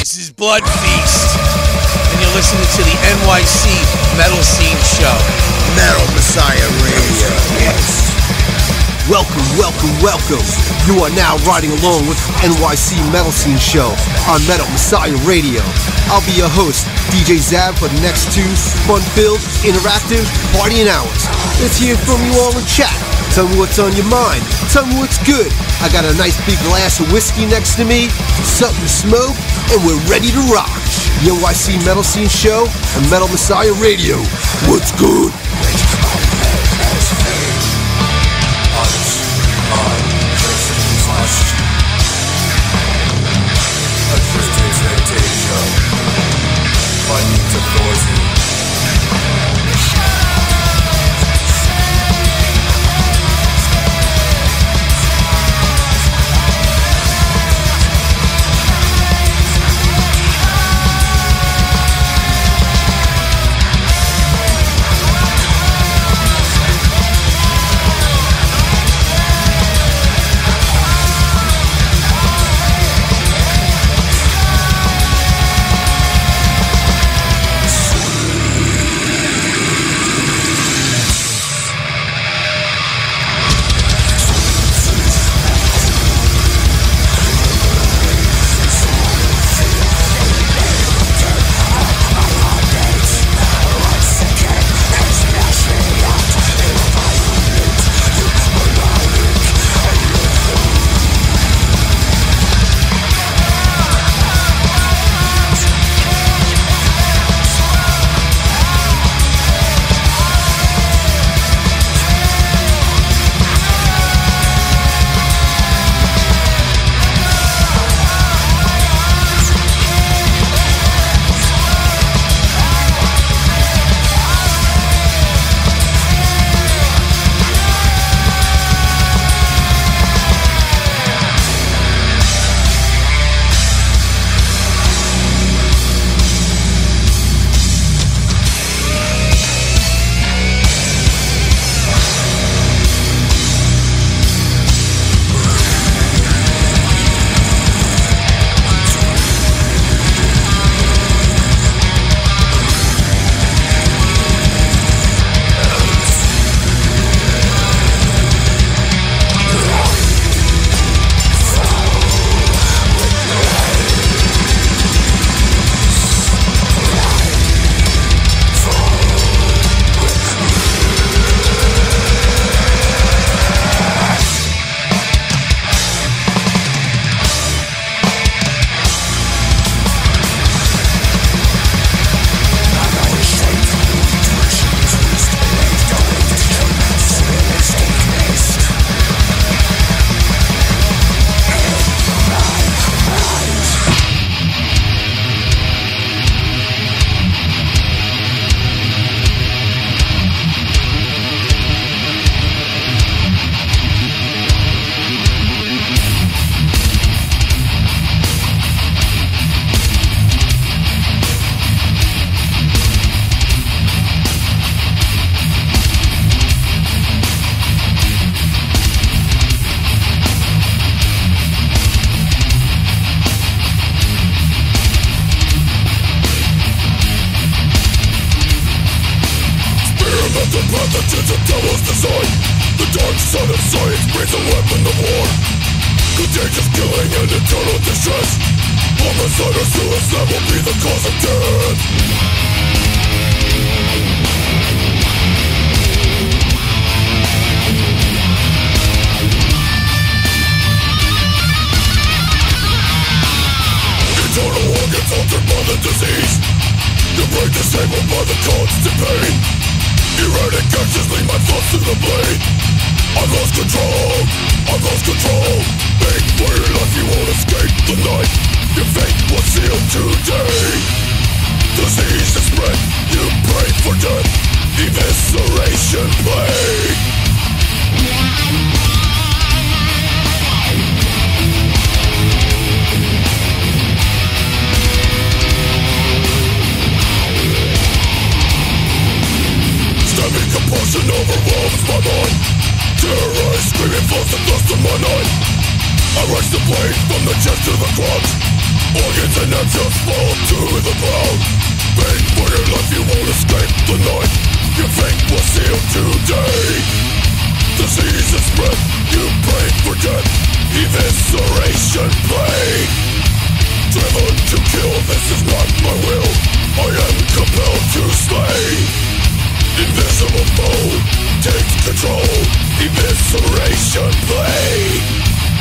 This is Blood Feast, and you're listening to the NYC Metal Scene Show. Metal Messiah Radio. Yes. Welcome, welcome, welcome. You are now riding along with NYC Metal Scene Show on Metal Messiah Radio. I'll be your host, DJ Zab, for the next 2 fun-filled, interactive, partying hours. Let's hear from you all in chat. Tell me what's on your mind. Tell me what's good. I got a nice big glass of whiskey next to me, something to smoke, and we're ready to rock. The NYC Metal Scene Show and Metal Messiah Radio. What's good? I rise the blade from the chest to the crotch. Organs and nerves just fall to the ground. Pain for your life, you won't escape the night. Your fate was sealed today. Disease is spread, you pray for death. Evisceration plague. Driven to kill, this is not my will. I am compelled to slay. Invisible foe takes control. Evisceration plague.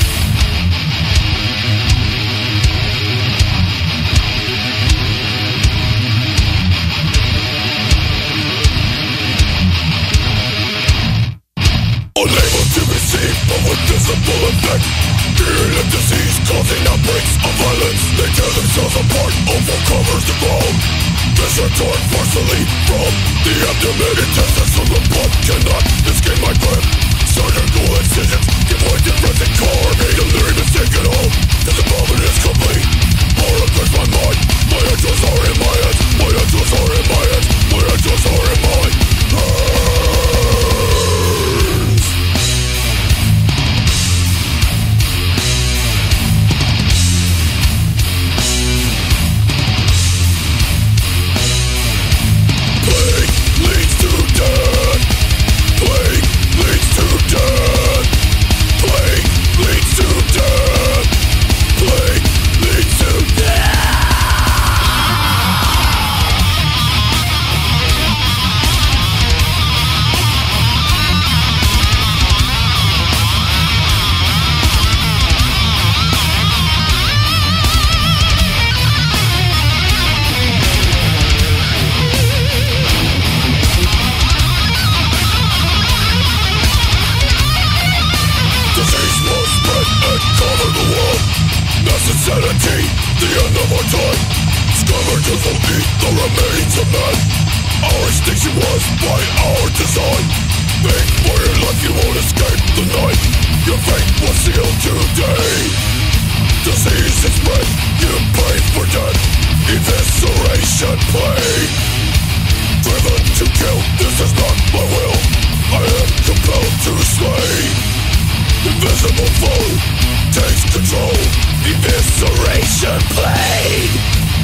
Unable to receive but with visible effect. Fearing a disease causing outbreaks of violence. They tear themselves apart, overcovers the ground. Pressure torn forcefully from the abdomen. Intestines from the blood cannot escape my grip. Surgical incisions give way to frenzied carnage. Delirium is taken hold, this involvement is complete. Horror grips my mind, my angels are in my hands. My angels are in my hands, my angels are in my hands. Insanity, the end of our time. Scavengers will eat the remains of man. Our extinction was by our design. Think for your life, you won't escape the night. Your fate was sealed today. Disease is spread, you pay for death. Evisceration plague. Driven to kill, this is not my will. I am compelled to slay. Invisible foe takes control. Evisceration plague.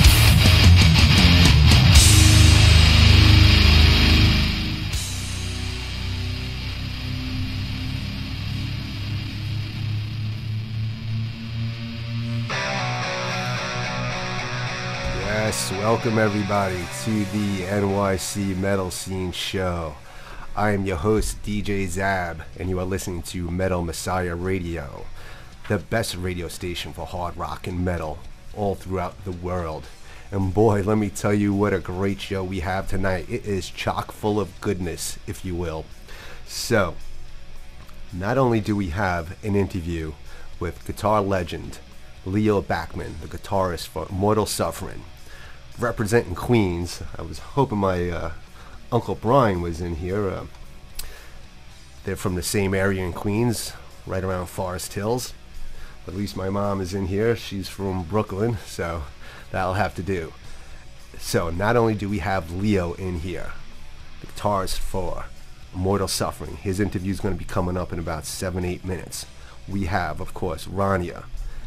Yes, welcome everybody to the NYC Metal Scene Show. I am your host, DJ Zab, and you are listening to Metal Messiah Radio, the best radio station for hard rock and metal all throughout the world. And boy, let me tell you what a great show we have tonight. It is chock full of goodness, if you will. So, not only do we have an interview with guitar legend Leo Bachman, the guitarist for Immortal Suffering, representing Queens. I was hoping my Uncle Brian was in here. They're from the same area in Queens, right around Forest Hills. At least my mom is in here. She's from Brooklyn, so that'll have to do. So not only do we have Leo in here, the guitarist for Immortal Suffering. His interview is going to be coming up in about 7-8 minutes. We have, of course, Rania.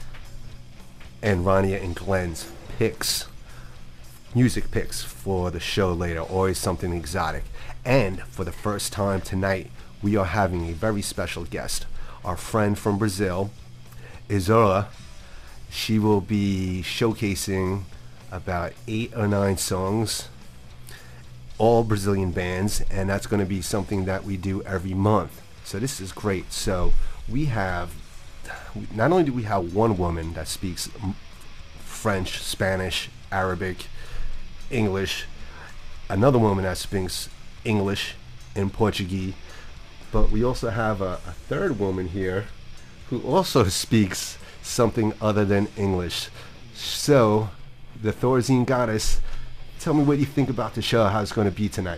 And Rania and Glenn's picks, music picks for the show later, always something exotic. And for the first time tonight, we are having a very special guest, our friend from Brazil, Isaura. She will be showcasing about 8 or 9 songs, all Brazilian bands, and that's going to be something that we do every month. So this is great. So we have, not only do we have one woman that speaks French, Spanish, Arabic, English, another woman that speaks English and Portuguese, but we also have a third woman here who also speaks something other than English. So, the Thorazine goddess, tell me what you think about the show, how it's going to be tonight.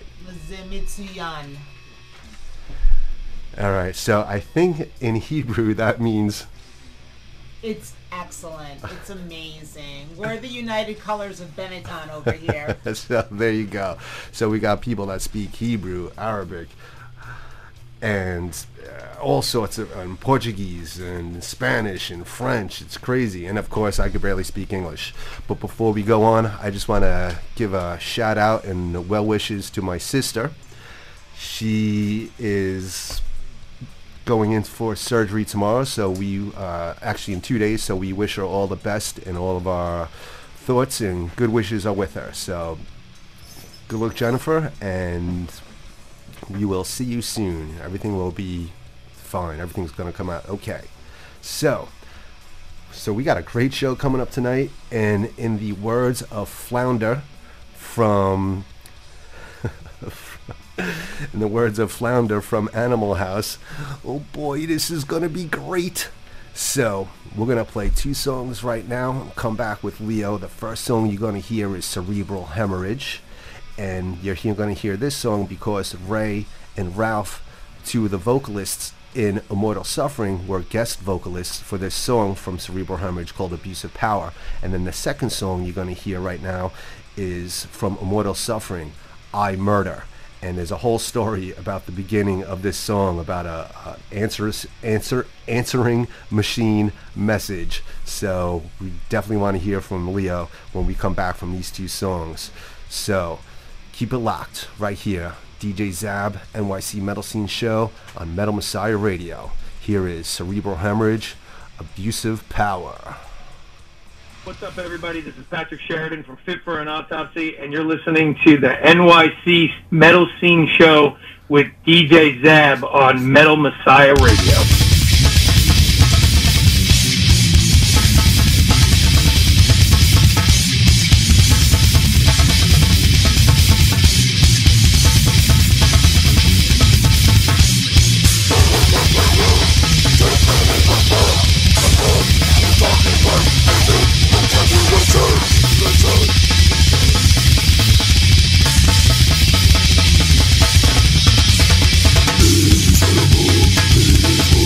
Alright, so I think in Hebrew that means... It's excellent. It's amazing. We're the United Colors of Benetton over here. So there you go. So we got people that speak Hebrew, Arabic, and all sorts of Portuguese and Spanish and French. It's crazy. And of course, I could barely speak English. But before we go on, I just want to give a shout out and well wishes to my sister. She is going in for surgery tomorrow, so we actually in 2 days, so we wish her all the best, and all of our thoughts and good wishes are with her. So good luck, Jennifer, and we will see you soon. Everything will be fine. Everything's going to come out okay. So we got a great show coming up tonight, and in the words of Flounder from Animal House, oh boy, this is going to be great. So we're going to play 2 songs right now and come back with Leo. The first song you're going to hear is Cerebral Hemorrhage, and you're going to hear this song because Ray and Ralph, 2 of the vocalists in Immortal Suffering, were guest vocalists for this song from Cerebral Hemorrhage called Abusive Power. And then the second song you're going to hear right now is from Immortal Suffering, I Murder. And there's a whole story about the beginning of this song, about a answering machine message. So we definitely want to hear from Leo when we come back from these 2 songs. So keep it locked right here. DJ Zab, NYC Metal Scene Show on Metal Messiah Radio. Here is Cerebral Hemorrhage, Abusive Power. What's up, everybody? This is Patrick Sheridan from Fit for an Autopsy, and you're listening to the NYC Metal Scene Show with DJ Zab on Metal Messiah Radio. Incredible.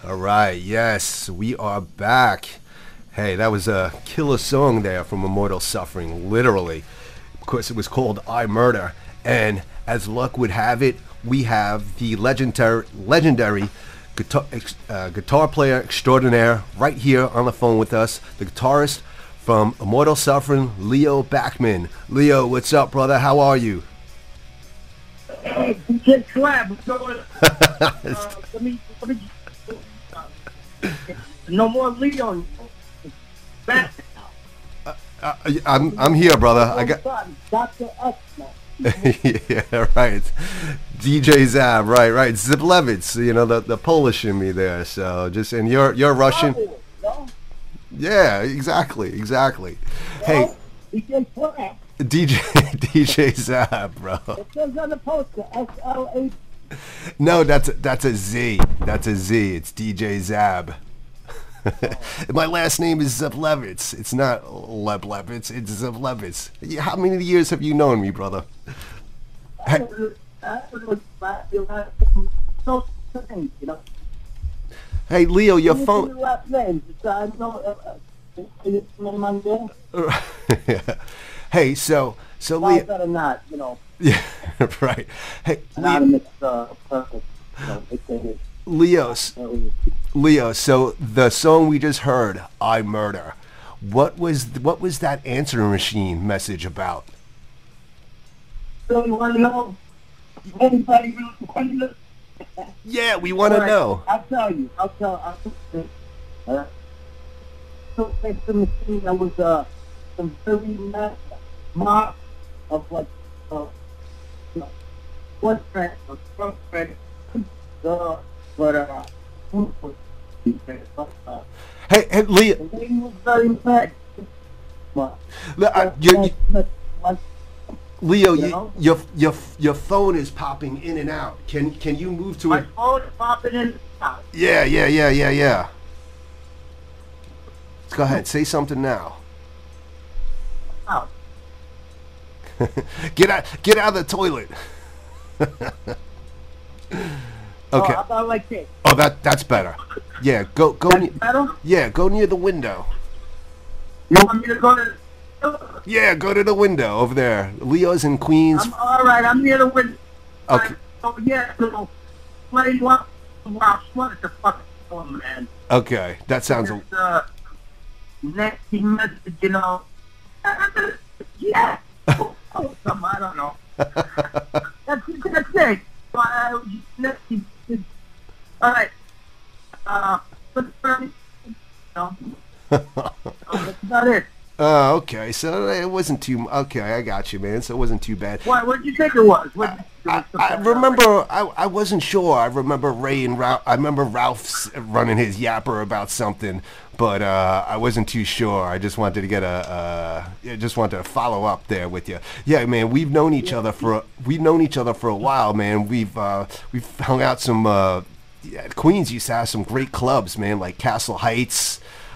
All right, yes, we are back. Hey, that was a killer song there from Immortal Suffering, literally. Of course, it was called I Murder. And as luck would have it, we have the legendary guitar player extraordinaire right here on the phone with us, the guitarist from Immortal Suffering, Leo Backman. Leo, what's up, brother? How are you? Hey, DJ Slab, what's going on? Let me no more Leo. Back. I'm here, brother. I got Dr. X. yeah, right. DJ Zab, right. Ziblevitz, you know, the Polish in me there. So just, and you're Russian. Yeah, exactly. Hey, DJ Slab. DJ Zab, bro. It says on the poster SLA. No, that's a Z. That's a Z. It's DJ Zab. My last name is Ziblevitz. It's not Leblevitz. It's Ziblevitz. How many years have you known me, brother? Hey, hey Leo, your phone. Hey, so Leo. Better not, you know. Yeah, right. Hey, Anonymous, perfect. Leo, so the song we just heard, I Murder, what was that answering machine message about? So you want to know? Anybody really want to know? Yeah, we want to know. I'll tell you. So next to the machine, there was some very nice mark of like one friend, a strong friend, but Hey, Leo. the lady was very mad. Leo, You know? your phone is popping in and out. Can you move to My it? phone is popping in and out. Yeah. Let's go ahead. Say something now. Out. Get out of the toilet. Okay. Oh, how about like this? Oh, that's better. Yeah, go. That's better? Yeah, go near the window. You want me to go to... Yeah, go to the window over there. Leo's in Queens. I'm all right. I'm near the window. Okay. Oh yeah. So, what do you want? Wow, what the fuck, oh, man? Okay, that sounds. This, nasty message, you know. Yeah. Oh, some, I don't know. That's it. Nasty. All right. No. That's about it. Oh, okay. So it wasn't too. Okay, I got you, man. So it wasn't too bad. What did you think it was? I remember. I wasn't sure. I remember Ray and Ralph. I remember Ralph's running his yapper about something, but I wasn't too sure. I just wanted to get just wanted to follow up there with you. Yeah, man. We've known each other for a while, man. We've hung out some. Queens used to have some great clubs, man, like Castle Heights.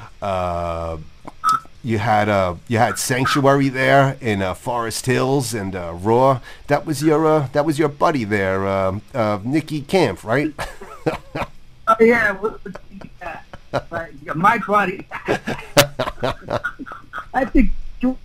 You had Sanctuary there in Forest Hills and Raw. That was your buddy there, Nicky Camp, right? Oh yeah, my buddy. I think you.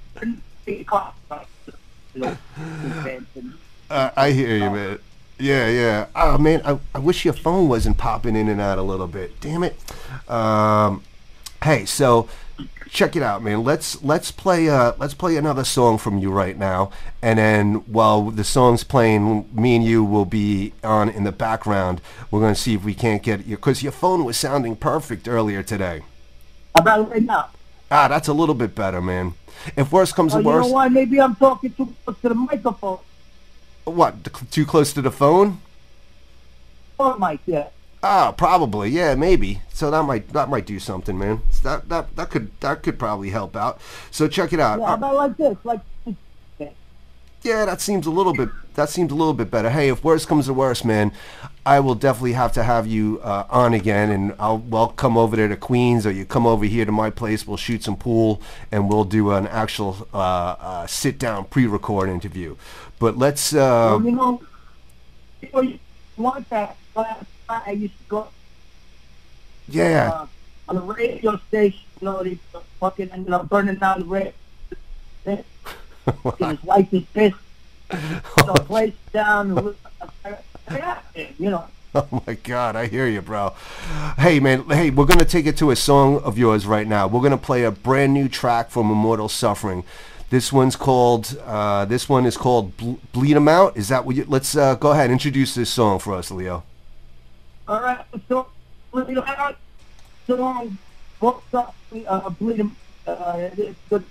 I hear you, man. Yeah. Oh man, I wish your phone wasn't popping in and out a little bit. Damn it. Hey, so. Check it out, man. Let's play another song from you right now, and then while the song's playing, me and you will be on in the background. We're gonna see if we can't get you, because your phone was sounding perfect earlier today. How about right now? Ah, that's a little bit better, man. If worse comes to worse, You know why? Maybe I'm talking too close to the microphone. What? Too close to the phone? Oh, mic, yeah. Ah, probably, yeah, maybe. So that might do something, man. So that could probably help out. So check it out. Yeah, how about like this? Yeah, that seems a little bit better. Hey, if worse comes to worse, man, I will definitely have to have you on again, and I'll come over there to Queens, or you come over here to my place. We'll shoot some pool, and we'll do an actual sit down pre-record interview. But let's. Well, you want that? I used to go. Yeah. On the radio station, you know, they fucking ended up burning down the radio. And his wife is pissed. So place down, you know. Oh my God, I hear you, bro. Hey, man, we're gonna take it to a song of yours right now. We're gonna play a brand new track from Immortal Suffering. This one is called Bleed 'Em Out. Is that what you? Let's go ahead, introduce this song for us, Leo. All right, so Bleed 'Em Out. Song, what's up? Bleed 'Em. It's good.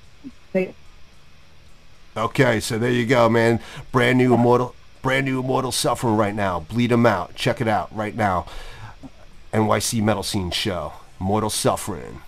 Okay, so there you go, man. Brand new Immortal Suffering right now. Bleed 'Em Out. Check it out right now. NYC Metal Scene Show. Immortal Suffering.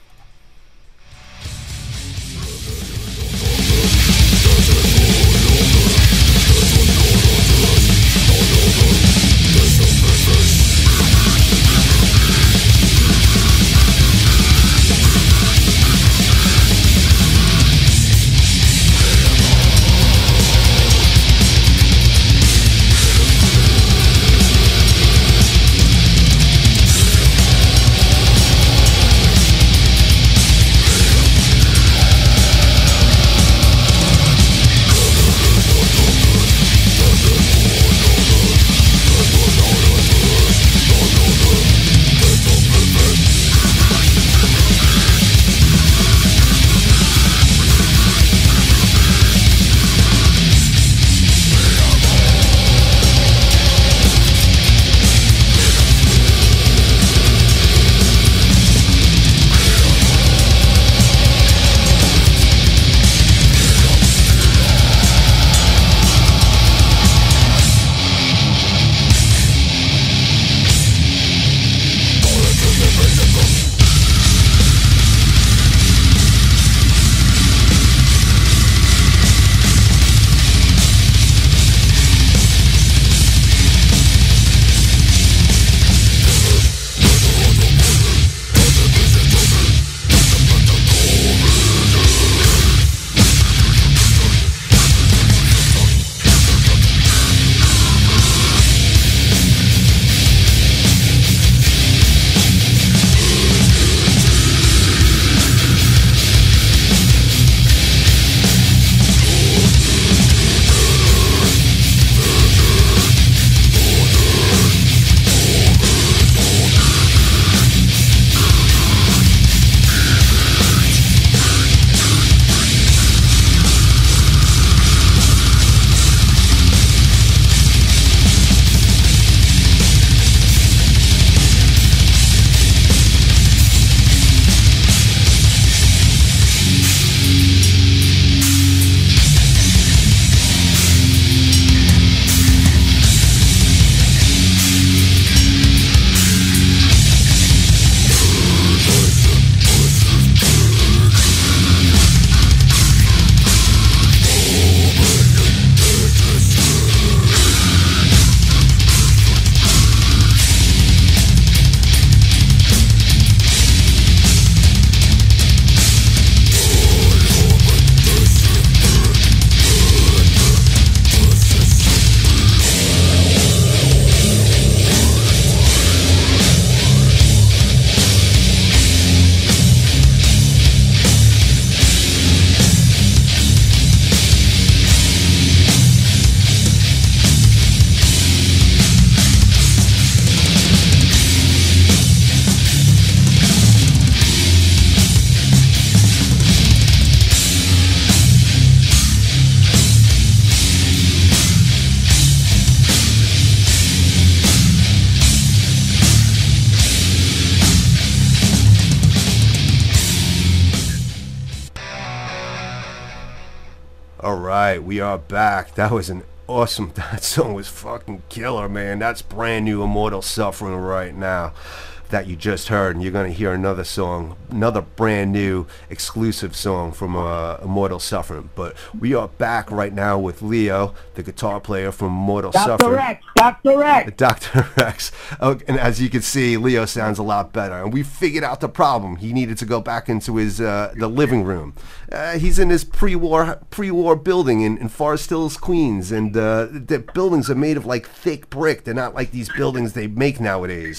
All right, we are back. That was an awesome, that song was fucking killer, man. That's brand new Immortal Suffering right now that you just heard, and you're going to hear another song, another brand new exclusive song from Immortal Suffering. But we are back right now with Leo, the guitar player from Immortal Suffering. Dr. X. Dr. X. Oh, and as you can see, Leo sounds a lot better. And we figured out the problem. He needed to go back into his the living room. He's in his pre-war building in Forest Hills, Queens, and the buildings are made of like thick brick. They're not like these buildings they make nowadays.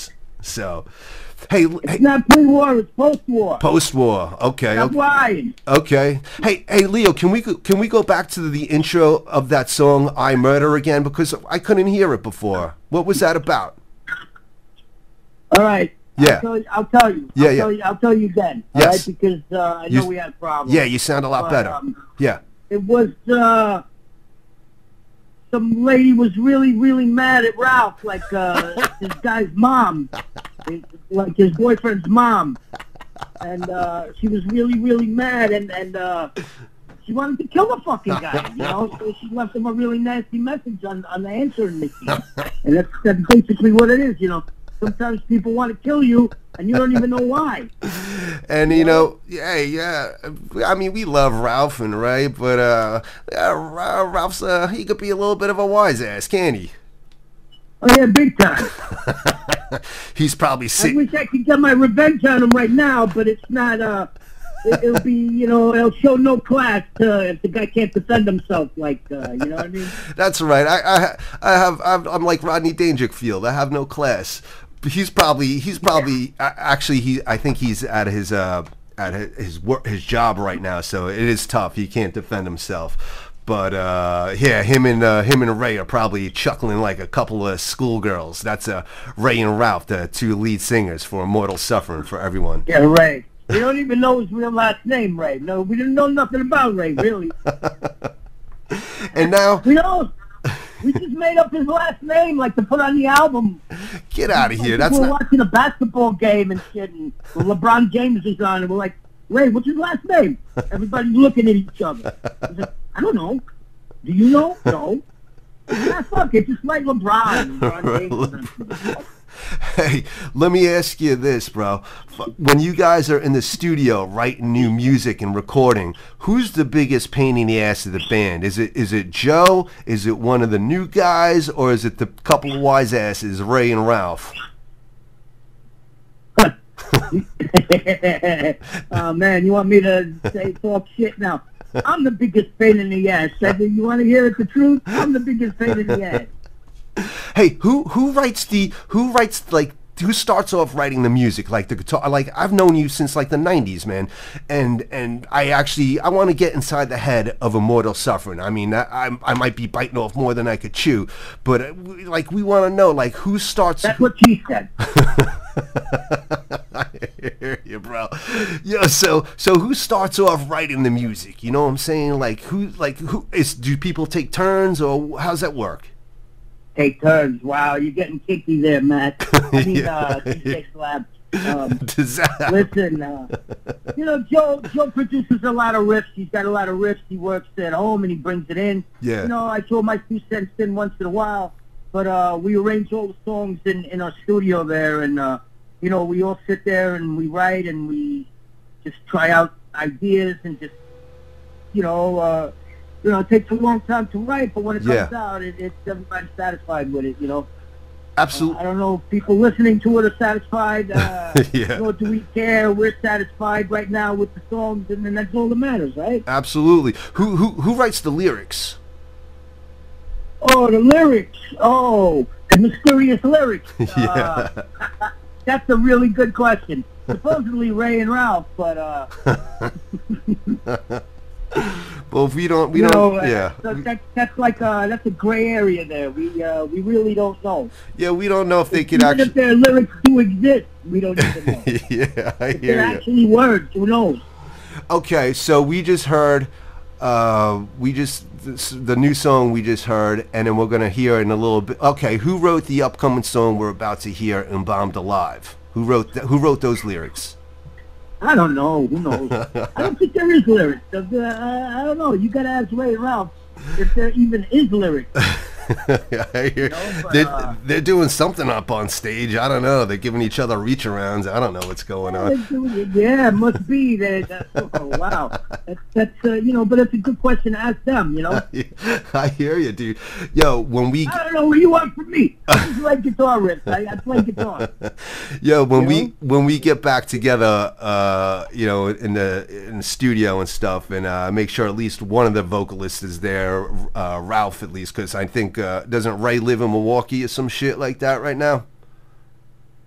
So, hey, It's not pre-war, it's post-war. Post-war. Okay. Stop lying. Okay. Hey, Leo, can we go back to the intro of that song "I Murder" again, because I couldn't hear it before. What was that about? All right. Yeah. I'll tell you. Yeah, I'll tell you then. Yes. All right, because I know we had a problem. Yeah, you sound a lot better. Yeah. It was some lady was really, really mad at Ralph, like this guy's mom, like his boyfriend's mom, and she was really, really mad, and she wanted to kill the fucking guy, you know. So she left him a really nasty message on the answering machine, and that's basically what it is, you know. Sometimes people want to kill you, and you don't even know why. And you know, yeah. I mean, we love Ralph and Ray, but Ralph's he could be a little bit of a wise ass, can't he? Oh yeah, big time. He's probably sick. I wish I could get my revenge on him right now, but it's not. It'll be, you know, it'll show no class if the guy can't defend himself. Like, you know what I mean? That's right. I'm like Rodney Dangerfield. I have no class. He's probably actually I think he's at his job right now, so it is tough. He can't defend himself. But yeah, him and Ray are probably chuckling like a couple of schoolgirls. That's Ray and Ralph, the two lead singers for Immortal Suffering for everyone. Yeah, Ray. We don't even know his real last name, Ray. No, we didn't know nothing about Ray, really. And now we just made up his last name, like to put on the album. Get out of here! That's we're not. Watching a basketball game and shit, and LeBron James is on, and we're like, Ray, what's his last name? Everybody's looking at each other. Like, I don't know. Do you know? No. Yeah, fuck it. Just like LeBron. Hey, let me ask you this, bro. When you guys are in the studio writing new music and recording, who's the biggest pain in the ass of the band? Is it Joe? Is it one of the new guys? Or is it the couple of wise asses, Ray and Ralph? Oh, man, you want me to talk shit now? I'm the biggest pain in the ass. You want to hear it the truth? I'm the biggest pain in the ass. Hey, who starts off writing the music, like the guitar? Like, I've known you since like the 90s, man, and I want to get inside the head of Immortal Suffering. I mean, I might be biting off more than I could chew, but like, we want to know, like, who starts. That's what she said. I hear you, bro. Yeah, so who starts off writing the music? You know what I'm saying? Do people take turns, or how's that work? Take turns. Wow, you're getting kicky there, Matt. I mean, DJ Slab. Listen, you know, Joe produces a lot of riffs. He's got a lot of riffs. He works at home and he brings it in. Yeah. You know, I throw my 2 cents in once in a while, but we arrange all the songs in our studio there, and you know, we all sit there and we write and we just try out ideas and just, you know, it takes a long time to write, but when it comes out, it's everybody's satisfied with it, you know. Absolutely. I don't know if people listening to it are satisfied. Nor do we care. We're satisfied right now with the songs, and then that's all that matters, right? Absolutely. Who writes the lyrics? Oh, the lyrics. Oh, the mysterious lyrics. That's a really good question. Supposedly Ray and Ralph, but well, if we don't, yeah. So that's like that's a gray area there. We really don't know. Yeah, we don't know if they could even actually. if their lyrics do exist, we don't even know. Yeah, I hear you. They're actually words. Who knows? Okay, so we just heard, the new song we just heard, and then we're gonna hear in a little bit. Okay, who wrote the upcoming song we're about to hear, "Embalmed Alive"? Who wrote those lyrics? I don't know. Who knows? I don't think there is lyrics. I don't know. You gotta ask Ray and Ralph if there even is lyrics. I hear. They're doing something up on stage. I don't know. They're giving each other reach arounds. I don't know what's going on. Yeah, it must be. Oh, wow. That's but it's a good question to ask them, you know? I hear you, dude. Yo, I don't know what you want from me. I just like guitar riffs. I play guitar. Yo, when we get back together, in the studio and stuff, and make sure at least one of the vocalists is there, Ralph at least, because I think doesn't Ray live in Milwaukee or some shit like that right now? The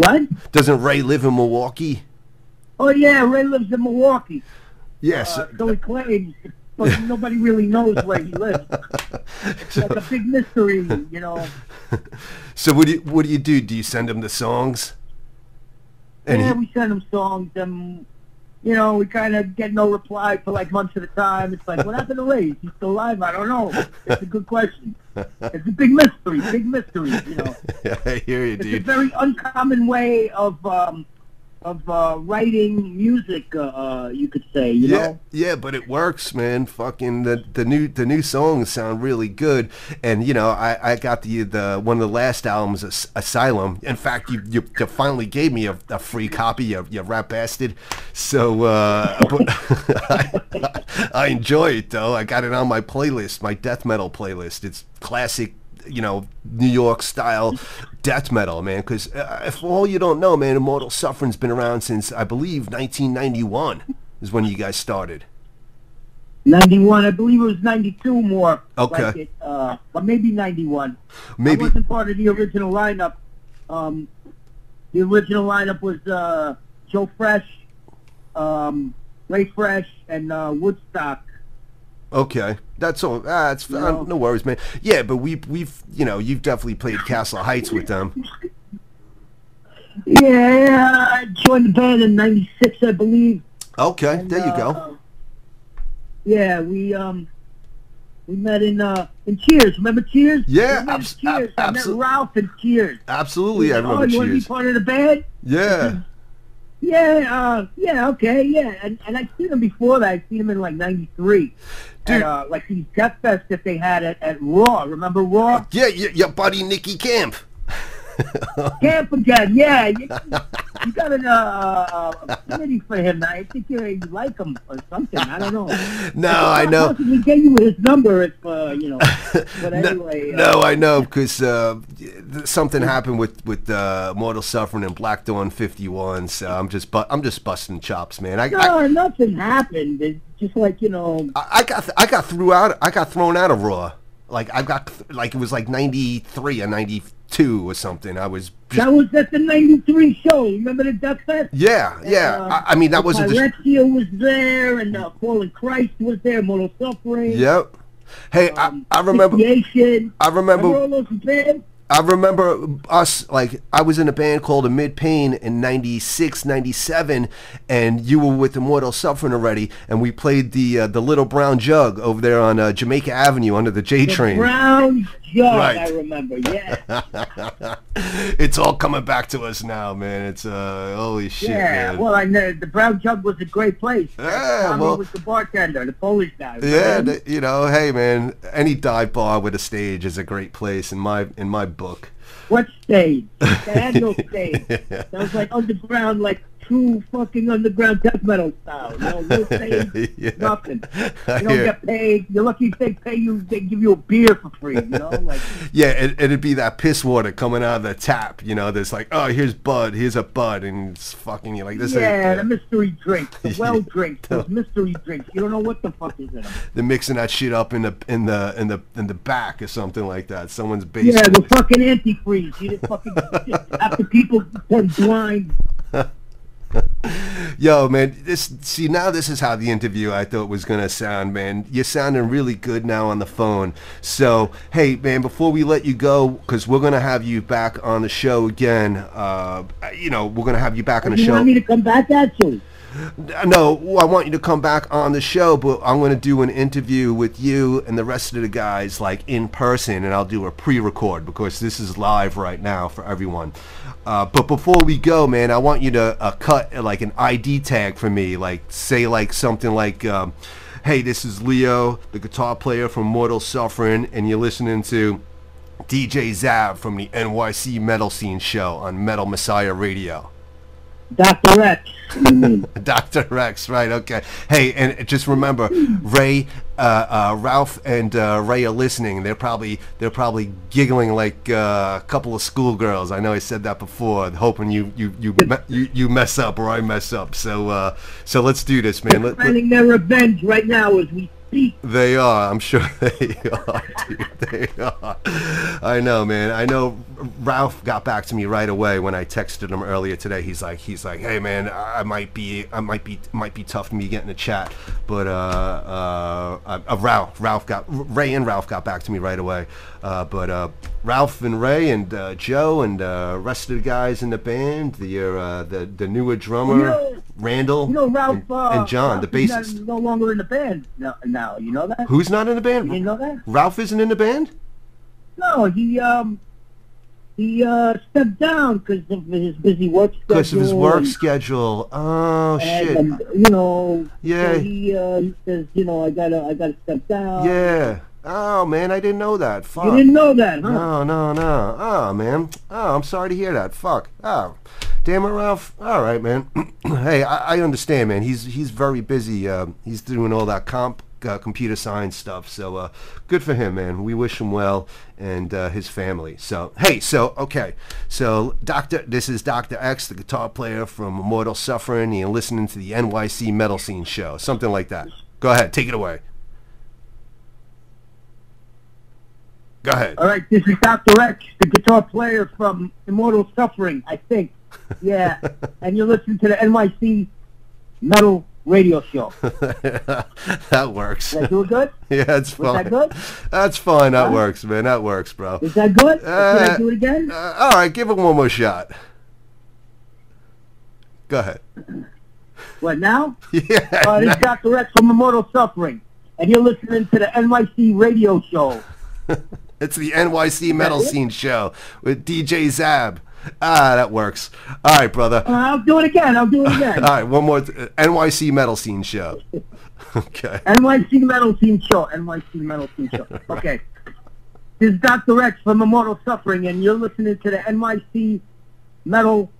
What? Doesn't Ray live in Milwaukee? Oh yeah, Ray lives in Milwaukee. Yes. So he claims, but nobody really knows where he lives. It's like a big mystery, you know. So what do you do? Do you send him the songs? And we send him songs, and you know, we kind of get no reply for like months at a time. It's like, what happened to Ray? Is he still alive? I don't know. It's a good question. It's a big mystery, you know. I hear you, dude. It's a very uncommon way of writing music, you could say, you know? Yeah, but it works, man. Fucking the new songs sound really good, and you know, I got the one of the last albums, Asylum. In fact, you finally gave me a free copy, you rat bastard. So but I enjoy it though. I got it on my playlist, my death metal playlist. It's classic, you know, New York style death metal, man. Because if all you don't know, man, Immortal Suffering's been around since, I believe, 1991 is when you guys started. 91, I believe it was 92 more. Okay. Like it, but maybe 91. Maybe. I wasn't part of the original lineup. The original lineup was Joe Fresh, Ray Fresh, and Woodstock. Okay, that's all. It's no worries, man. Yeah, but we've you know, you've definitely played Castle Heights with them. Yeah, I joined the band in '96, I believe. Okay, And, there you go. Yeah, we met in Cheers. Remember Cheers? Yeah, Cheers. I met Ralph in Cheers. Absolutely, I remember you want to be Cheers. part of the band? Yeah. Yeah, okay, yeah. And I've seen him before that. I've seen him in like '93. Dude. At, like these Death Fest that they had at Raw. Remember Raw? Yeah, your buddy Nicky Camp. Camp again, yeah. You got a committee for him. I think you like him or something. I don't know. No, I know. We gave you his number if, you know. But anyway. No, I know, because something happened with Mortal Suffering and Black Dawn 51, so I'm just busting chops, man. Nothing happened. It's just like, you know. I got thrown out of Raw. Like it was like 93 or 92 or something. That was at the '93 show. Remember the Death Fest? Yeah. I mean, that wasn't. Pyrexia was there, and Fallen Christ was there. Mortal Suffering. Yep. Hey, I remember. I remember all those bands. I remember us, like, I was in a band called Amid Pain in 96, 97, and you were with Immortal Suffering already, and we played the Little Brown Jug over there on Jamaica Avenue under the J Train. Brown Jug, right. I remember, yeah. It's all coming back to us now, man. It's, holy shit, yeah, man. well, I know, the Brown Jug was a great place. Yeah, Tommy well, was the bartender, the Polish guy. Yeah, you know, hey, man, any dive bar with a stage is a great place in my book. What stage? They had no stage. That was like underground, like true fucking underground death metal style. You know, no stage, Yeah. nothing. You don't get paid. You're lucky if they pay you, they give you a beer for free, you know? Like, yeah, it'd be that piss water coming out of the tap, you know, there's like, oh, here's a bud, and it's fucking, you're like, this yeah, ain't... the mystery drink, the well drink, those mystery drinks. You don't know what the fuck is in them. They're mixing that shit up in the back or something like that. Someone's basement. Yeah, the fucking antifreeze. You just fucking after people turn blind. Yo, man, now this is how the interview I thought was gonna sound, man. You're sounding really good now on the phone. So, hey, man, before we let you go, because we're gonna have you back on the show again. You know, we're gonna have you back on the show. You want me to come back, actually? No, I want you to come back on the show, but I'm going to do an interview with you and the rest of the guys, like, in person, and I'll do a pre-record, because this is live right now for everyone. But before we go, man, I want you to cut, like, an ID tag for me, like, say, like, something like, hey, this is Leo, the guitar player from Mortal Suffering, and you're listening to DJ Zab from the NYC Metal Scene Show on Metal Messiah Radio. Dr. X. Dr. X, right, okay. Hey, and just remember, Ray, Ralph and Ray are listening. They're probably giggling like a couple of schoolgirls. I know I said that before, hoping you mess up or I mess up. So let's do this, man. They're planning their revenge right now as we beat. They are. I'm sure they are, dude. They are. I know, man. I know. Ralph got back to me right away when I texted him earlier today. He's like, hey, man, it might be tough for me getting a chat, but Ray and Ralph got back to me right away. But Ralph and Ray and Joe and rest of the guys in the band, the newer drummer, Randall, Ralph, and John, Ralph the bassist. is no longer in the band now. You know that? Who's not in the band? You didn't know that? Ralph isn't in the band? No, he stepped down because of his busy work schedule. Because of his work schedule. Oh, shit. Yeah. So he says, I gotta step down. Yeah. Oh, man, I didn't know that. Fuck. You didn't know that, huh? No. Oh, man. Oh, I'm sorry to hear that. Fuck. Oh, damn it, Ralph. All right, man. Hey, I understand, man. He's very busy. He's doing all that computer science stuff. So good for him, man. We wish him well and his family. So hey, okay. So this is Dr. X, the guitar player from Immortal Suffering. You're listening to the NYC Metal Scene Show, something like that. Go ahead, take it away. Go ahead. All right, this is Dr. X, the guitar player from Immortal Suffering, I think. Yeah, and you're listening to the NYC Metal Radio Show. That works. Did I do it good? Yeah, it's fine. Was that good? That's fine. That works, man. That works, bro. Is that good? Did I do it again? All right, give it one more shot. Go ahead. What, now? Yeah. This is Dr. X from Immortal Suffering, and you're listening to the NYC Radio Show. It's the NYC Metal Scene Show with DJ Zab. That works. All right, brother. I'll do it again. All right, one more. NYC Metal Scene Show. Okay. NYC Metal Scene Show. NYC Metal Scene Show. Okay. This is Dr. X from Immortal Suffering, and you're listening to the NYC Metal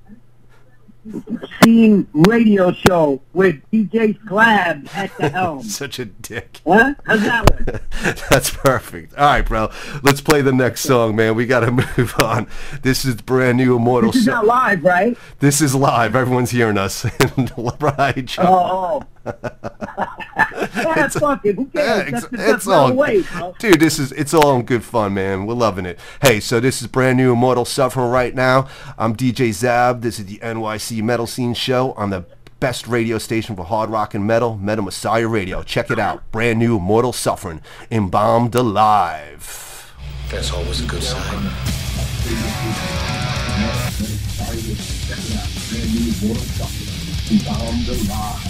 Scene Radio Show with DJ Slab at the helm. Such a dick. Huh? How's that one? That's perfect. All right, bro. Let's play the next song, man. We got to move on. This is brand new Immortal. This is not live, right? This is live. Everyone's hearing us. Right, Joe? That's fucking. Who cares? It's all way, bro. Dude, it's all in good fun, man. We're loving it. Hey, so this is brand new Immortal Suffering right now. I'm DJ Zab. This is the NYC Metal Scene Show on the best radio station for hard rock and metal, Metal Messiah Radio. Check it out. Brand new Immortal Suffering, Embalmed Alive. That's always a good sign. Embalmed Alive.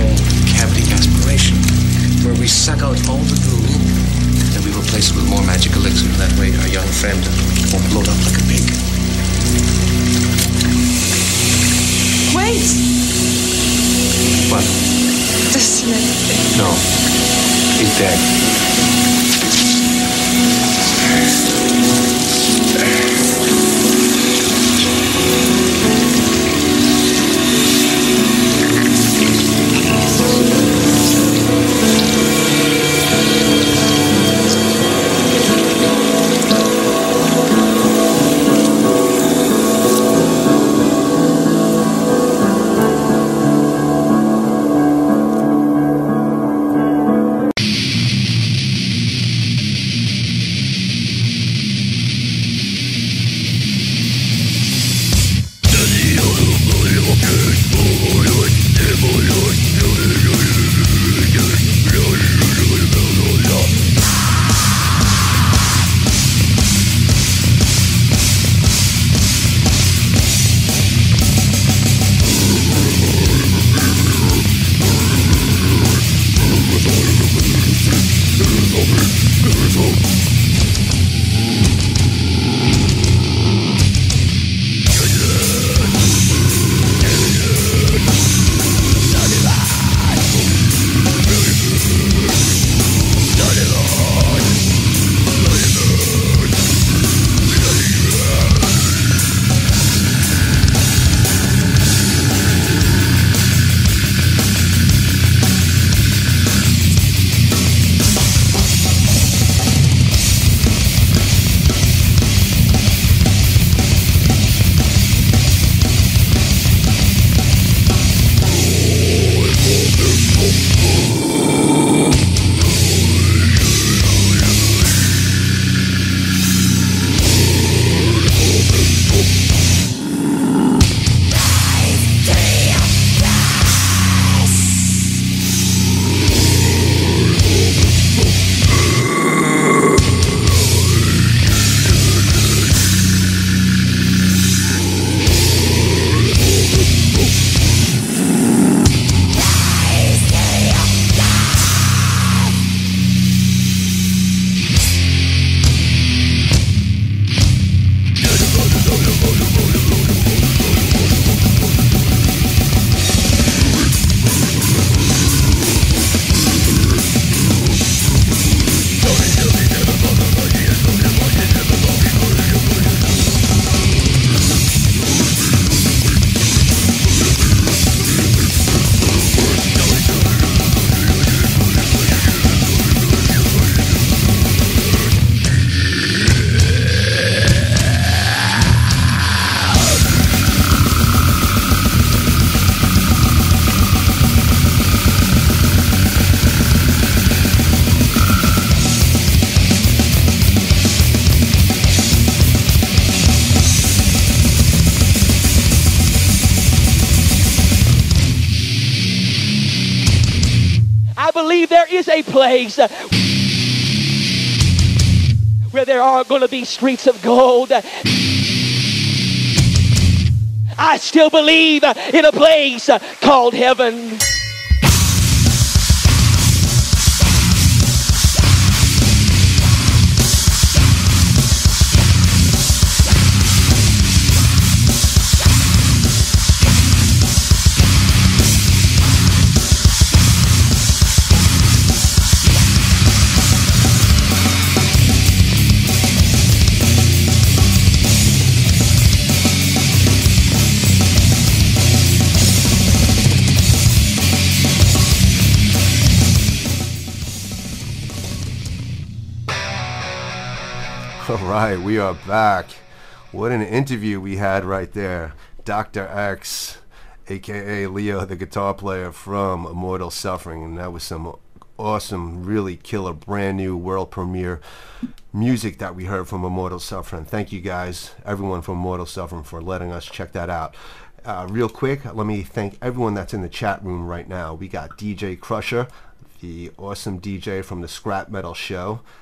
call cavity aspiration, where we suck out all the goo, and we replace it with more magic elixir. That way our young friend won't bloat up like a pig. Wait! What? Does he anything? No. He's dead. is a place where there are going to be streets of gold. I still believe in a place called heaven. All right, we are back. What an interview we had right there. Dr. X, aka Leo, the guitar player from Immortal Suffering, and that was some awesome, really killer, brand new world premiere music that we heard from Immortal Suffering. Thank you guys, everyone from Immortal Suffering, for letting us check that out. Real quick, let me thank everyone that's in the chat room right now. We got DJ Crusher, the awesome DJ from the Scrap Metal Show.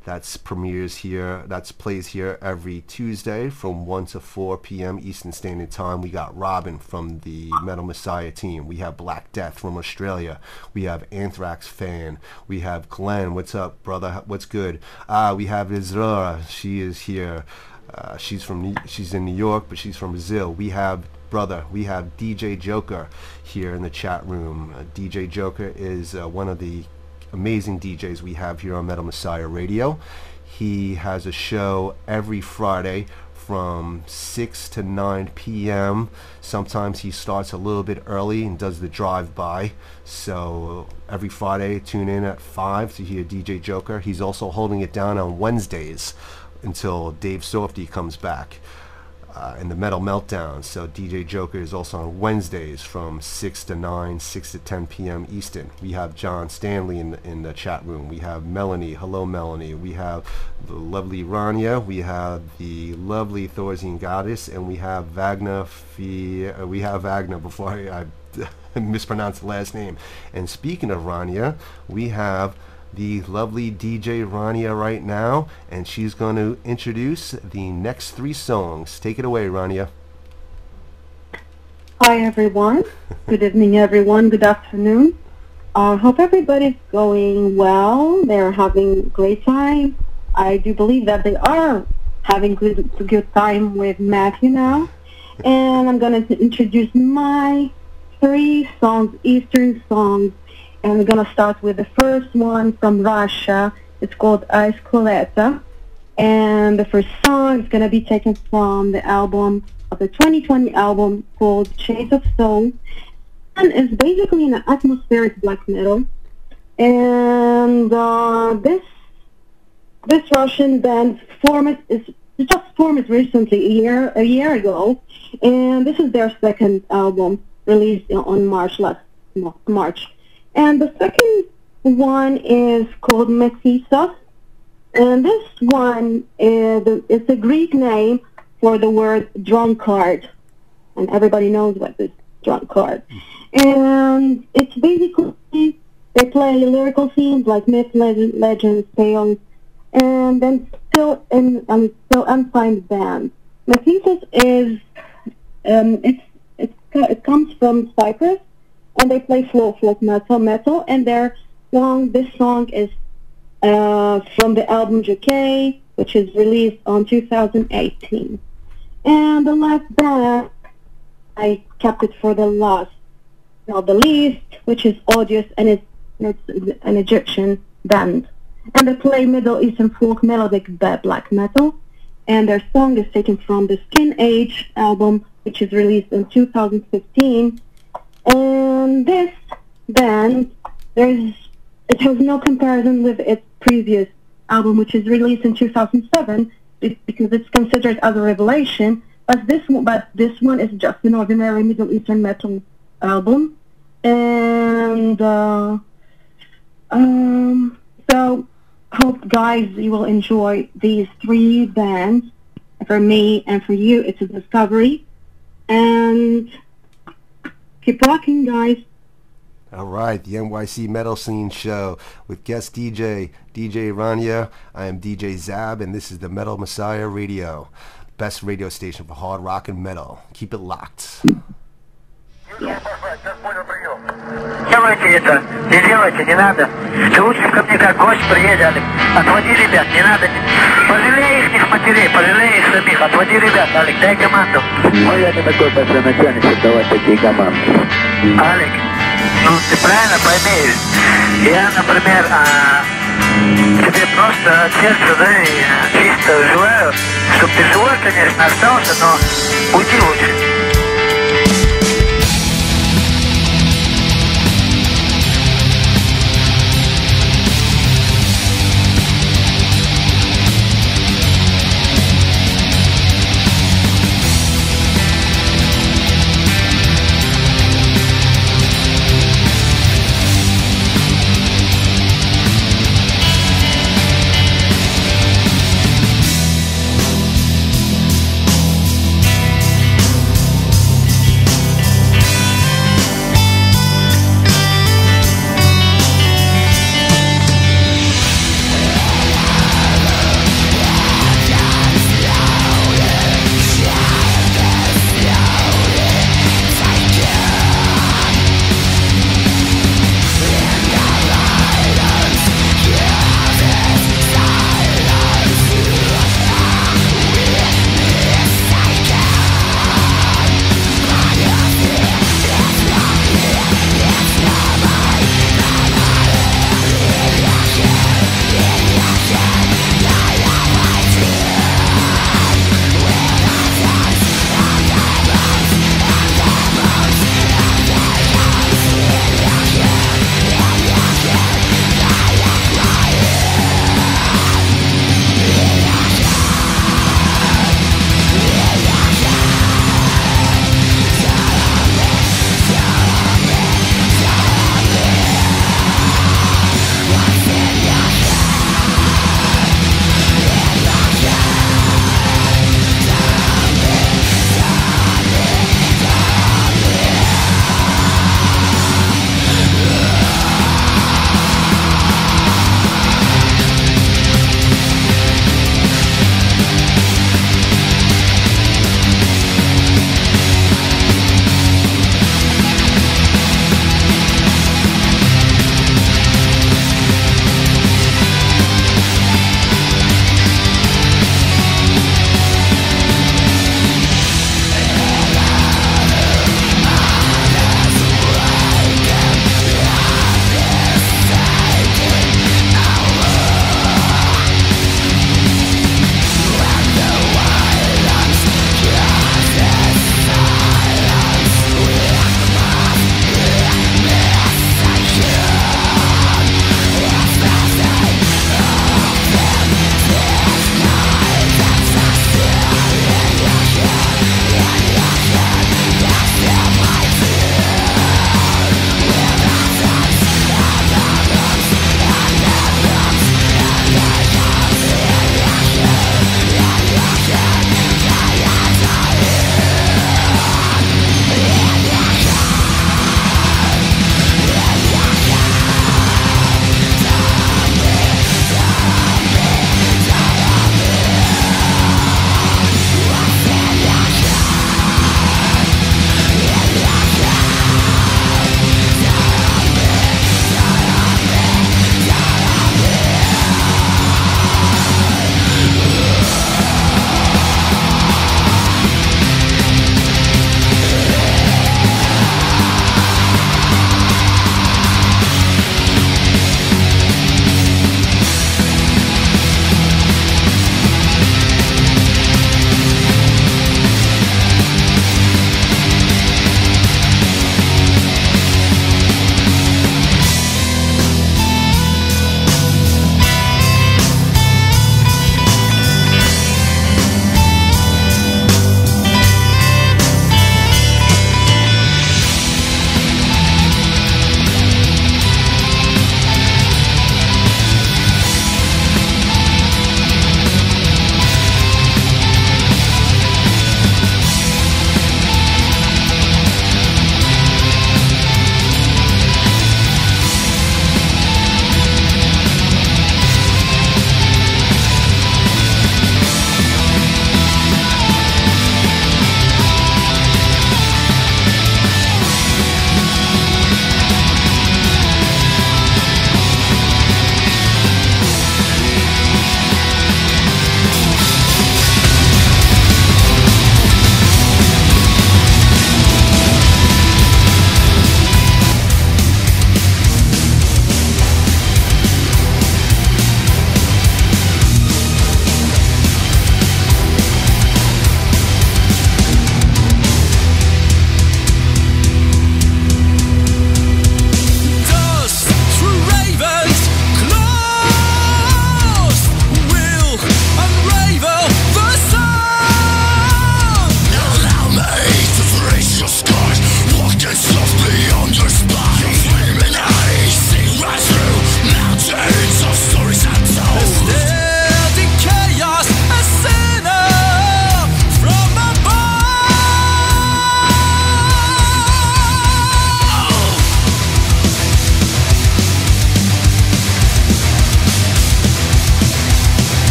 That's plays here every Tuesday from 1 to 4 p.m. Eastern Standard Time. We got Robin from the Metal Messiah team. We have Black Death from Australia. We have Anthrax Fan. We have Glenn. What's up, brother? What's good? We have Isaura. She is here. She's in New York, but she's from Brazil. We have DJ Joker here in the chat room. DJ Joker is one of the amazing DJs we have here on Metal Messiah Radio. He has a show every Friday from 6 to 9 p.m. Sometimes he starts a little bit early and does the drive-by. So every Friday, tune in at 5 to hear DJ Joker. He's also holding it down on Wednesdays until Dave Softy comes back in the Metal Meltdown. So DJ Joker is also on Wednesdays from 6 to 9, 6 to 10 p.m. Eastern. We have John Stanley in the chat room. We have Melanie. Hello, Melanie. We have the lovely Rania. We have the lovely Thorsian Goddess. And we have Wagner. We have Wagner before I mispronounce the last name. And speaking of Rania, we have the lovely DJ Rania right now, and she's going to introduce the next 3 songs. Take it away, Rania. Hi, everyone. Good evening, everyone. Good afternoon. Hope everybody's going well. They're having a great time. I do believe that they are having good time with Matthew now. And I'm going to introduce my 3 songs, Eastern songs. And we're going to start with the first one from Russia. It's called Iskoleta. And the first song is going to be taken from the album, of the 2020 album called Shades of Soul. And it's basically an atmospheric black metal. And this Russian band formed recently, a year ago. And this is their second album released on March. And the second one is called Mephisos, and this one is a Greek name for the word drunkard, and everybody knows what this drunkard. And it's basically, they play lyrical themes like myths, legends, tales, and then still unsigned band. Mephisos is it comes from Cyprus. And they play folk metal, and this song is from the album JK, which is released on 2018. And the last band, I kept it for the last, not the least, which is Odious, and it's an Egyptian band. And they play Middle Eastern folk melodic black metal, and their song is taken from the Skin Age album, which is released in 2015. And this band, it has no comparison with its previous album, which is released in 2007, because it's considered as a revelation. But this one is just an ordinary Middle Eastern metal album. And so, hope guys you will enjoy these 3 bands. For me and for you, it's a discovery. And keep rocking, guys. All right, the NYC Metal Scene Show with guest DJ Rania. I am DJ Zab, and this is the Metal Messiah Radio, best radio station for hard rock and metal. Keep it locked. Делайте это, не делайте, не надо. Лучше ко мне как гость приедет. Отводи ребят, не надо. Пожалей их матерей, пожалей их самих. Отводи ребят, Алик, дай команду. Я не такой большой начальник, чтобы давать такие команды. Алик, ну ты правильно пойми. Я, например, тебе просто от сердца, да, и чисто желаю, чтобы ты живой, конечно, остался, но уйди лучше.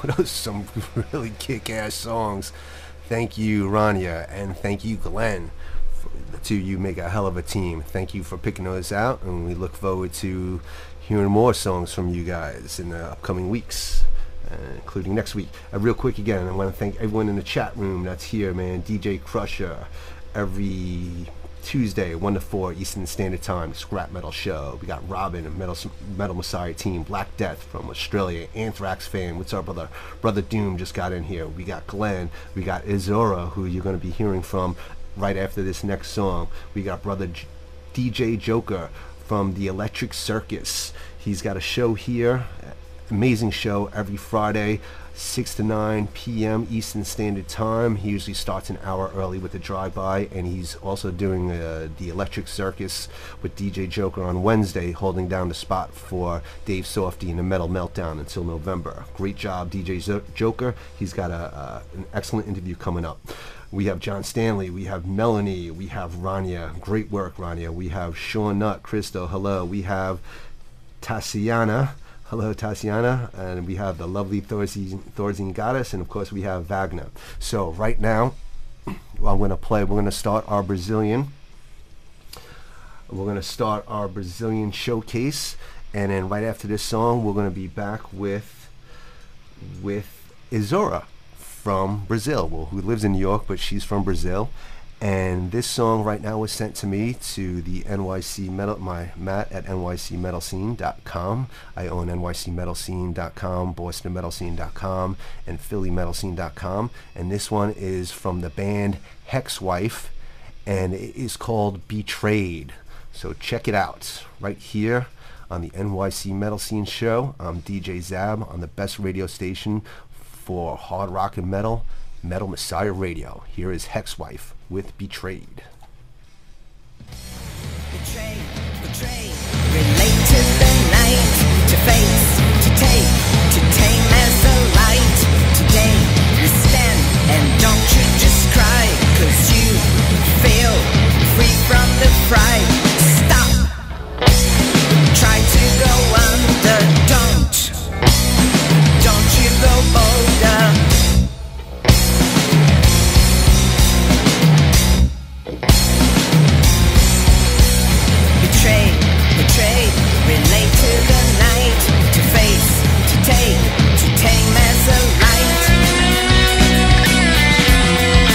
Those are some really kick-ass songs. Thank you, Rania, and thank you, Glenn. The two of you make a hell of a team. Thank you for picking those out, and we look forward to hearing more songs from you guys in the upcoming weeks, including next week. Real quick again, I want to thank everyone in the chat room that's here, man. DJ Crusher, every Tuesday, 1 to 4 Eastern Standard Time, Scrap Metal Show. We got Robin of Metal Messiah team, Black Death from Australia, Anthrax fan. What's our brother? Brother Doom just got in here. We got Glenn. We got Isaura, who you're going to be hearing from right after this next song. We got brother DJ Joker from the Electric Circus. He's got a show here, amazing show every Friday, 6 to 9 p.m. Eastern Standard Time. He usually starts an hour early with the drive-by, and he's also doing the Electric Circus with DJ Joker on Wednesday, holding down the spot for Dave Softy in the Metal Meltdown until November. Great job, DJ Joker. He's got an excellent interview coming up. We have John Stanley, we have Melanie, we have Rania. Great work, Rania. We have Sean Nutt, Christo, hello. We have Tassiana. Hello, Tassiana, and we have the lovely Thorzine Goddess, and of course we have Wagner. So right now, I'm going to play. We're going to start our Brazilian. We're going to start our Brazilian showcase, and then right after this song, we're going to be back with Isaura from Brazil. Well, who lives in New York, but she's from Brazil. And this song right now was sent to me to the NYC Metal, my Matt at NYCmetalscene.com. I own NYCmetalscene.com, BostonMetalscene.com, and PhillyMetalscene.com. And this one is from the band Hexwife, and it is called Betrayed. So check it out right here on the NYC Metal Scene Show. I'm DJ Zab on the best radio station for hard rock and metal, Metal Messiah Radio. Here is Hexwife with Betrayed. Betrayed, betrayed, relate to the night, to face, to take, to tame as the light. Today we stand and don't you just cry, 'cause you feel free from the fright. Stop, try to go under, don't you go bolder. Betrayed, relate to the night, to face, to take, to tame as a light.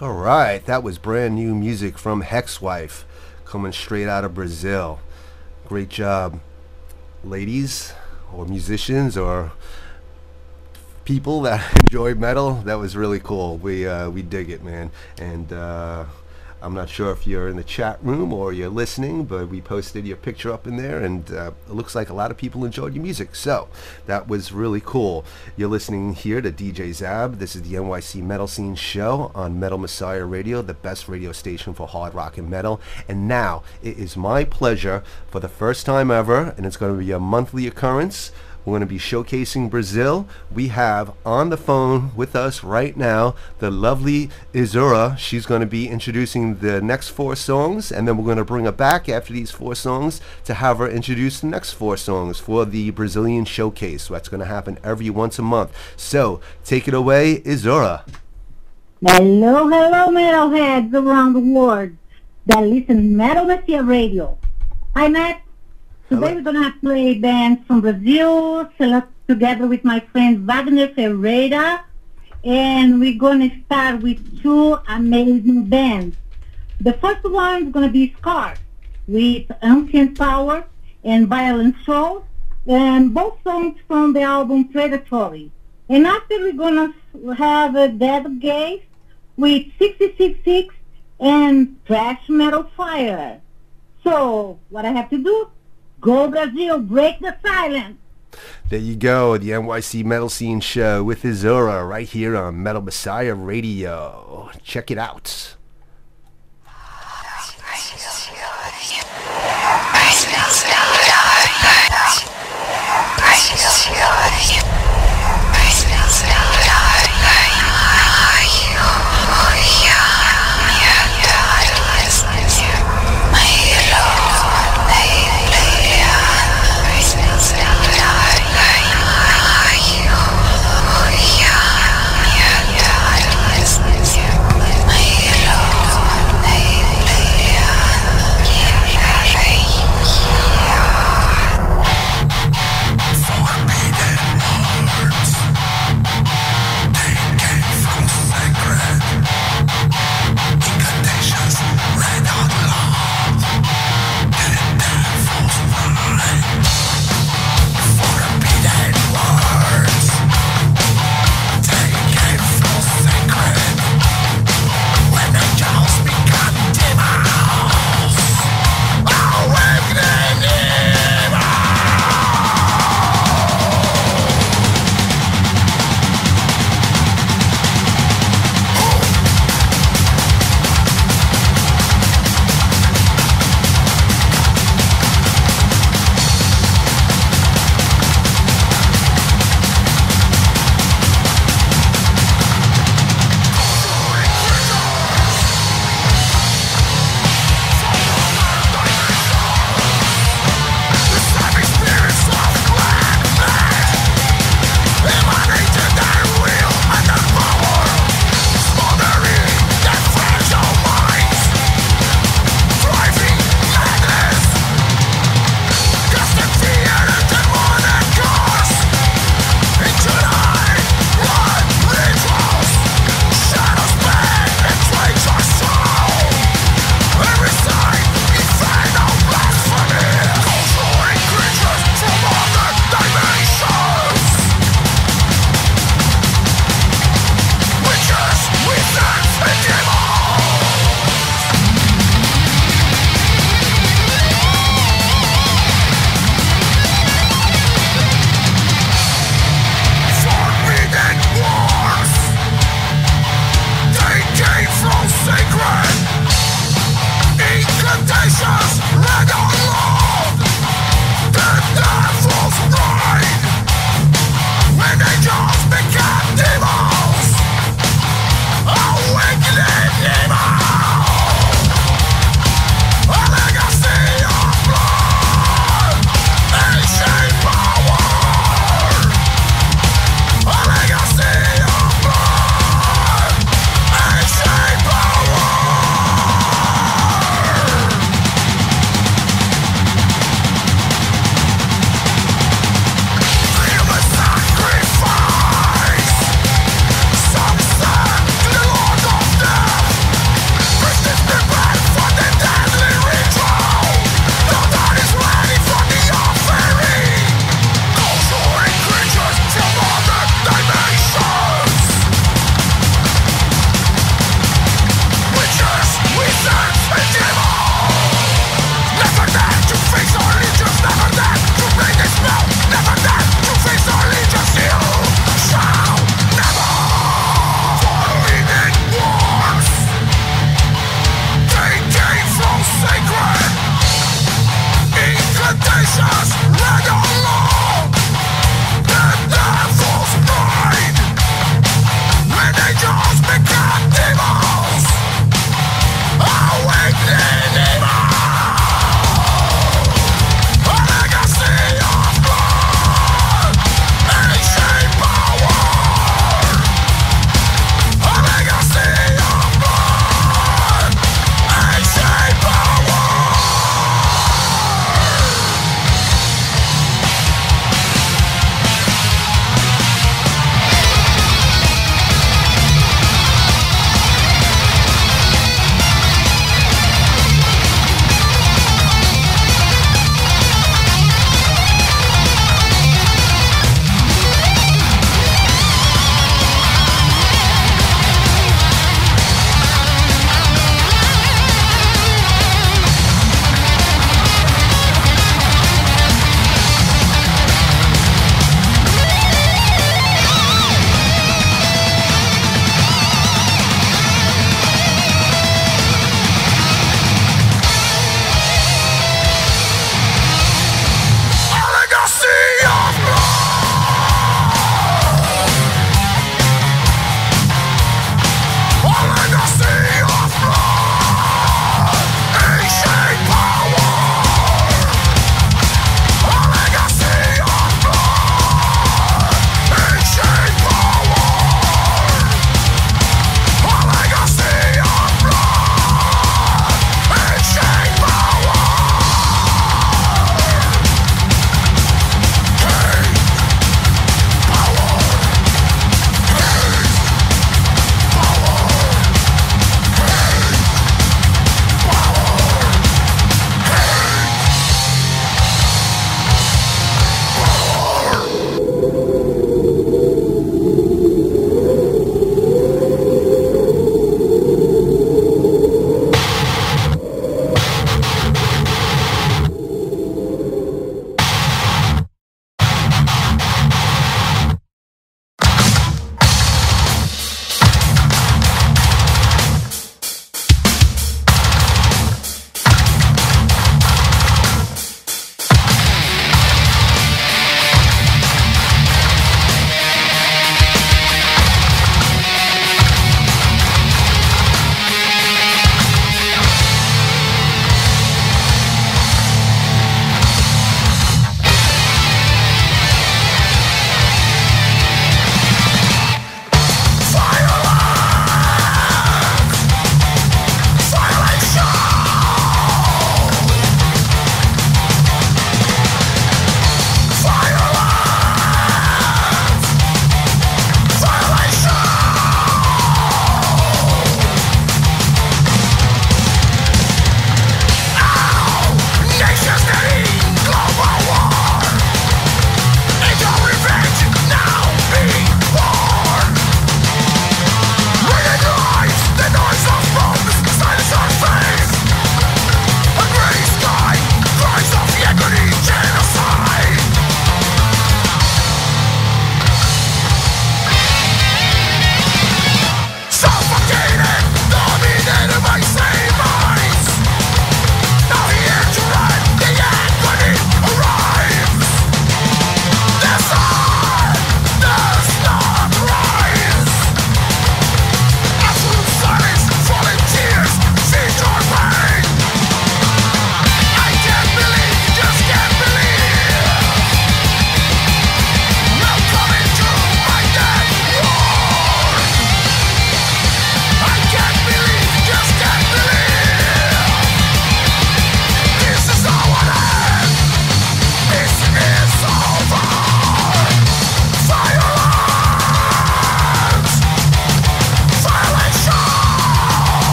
All right, that was brand new music from Hexwife, coming straight out of Brazil. Great job, ladies, or musicians, or people that enjoy metal. That was really cool. We dig it, man. And I'm not sure if you're in the chat room or you're listening, but we posted your picture up in there, and it looks like a lot of people enjoyed your music. So that was really cool. You're listening here to DJ Zab. This is the NYC Metal Scene Show on Metal Messiah Radio, the best radio station for hard rock and metal. And now it is my pleasure, for the first time ever, and it's going to be a monthly occurrence, we're going to be showcasing Brazil. We have on the phone with us right now the lovely Isaura. She's going to be introducing the next 4 songs, and then we're going to bring her back after these 4 songs to have her introduce the next 4 songs for the Brazilian showcase. So that's going to happen every once a month. So take it away, Isaura. Hello, metalheads around the world that listen to Metal Messiah Radio. Hi, Matt. Today we're going to play bands from Brazil, together with my friend Wagner Ferreira, and we're going to start with 2 amazing bands. The first one is going to be Scar, with Ancient Power and Violent Soul, and both songs from the album Predatory. And after we're going to have a Dead Gaze with 666 and Thrash Metal Fire. So, what I have to do? Go Brazil, break the silence. There you go, the NYC Metal Scene Show with Isaura right here on Metal Messiah Radio. Check it out. My hero.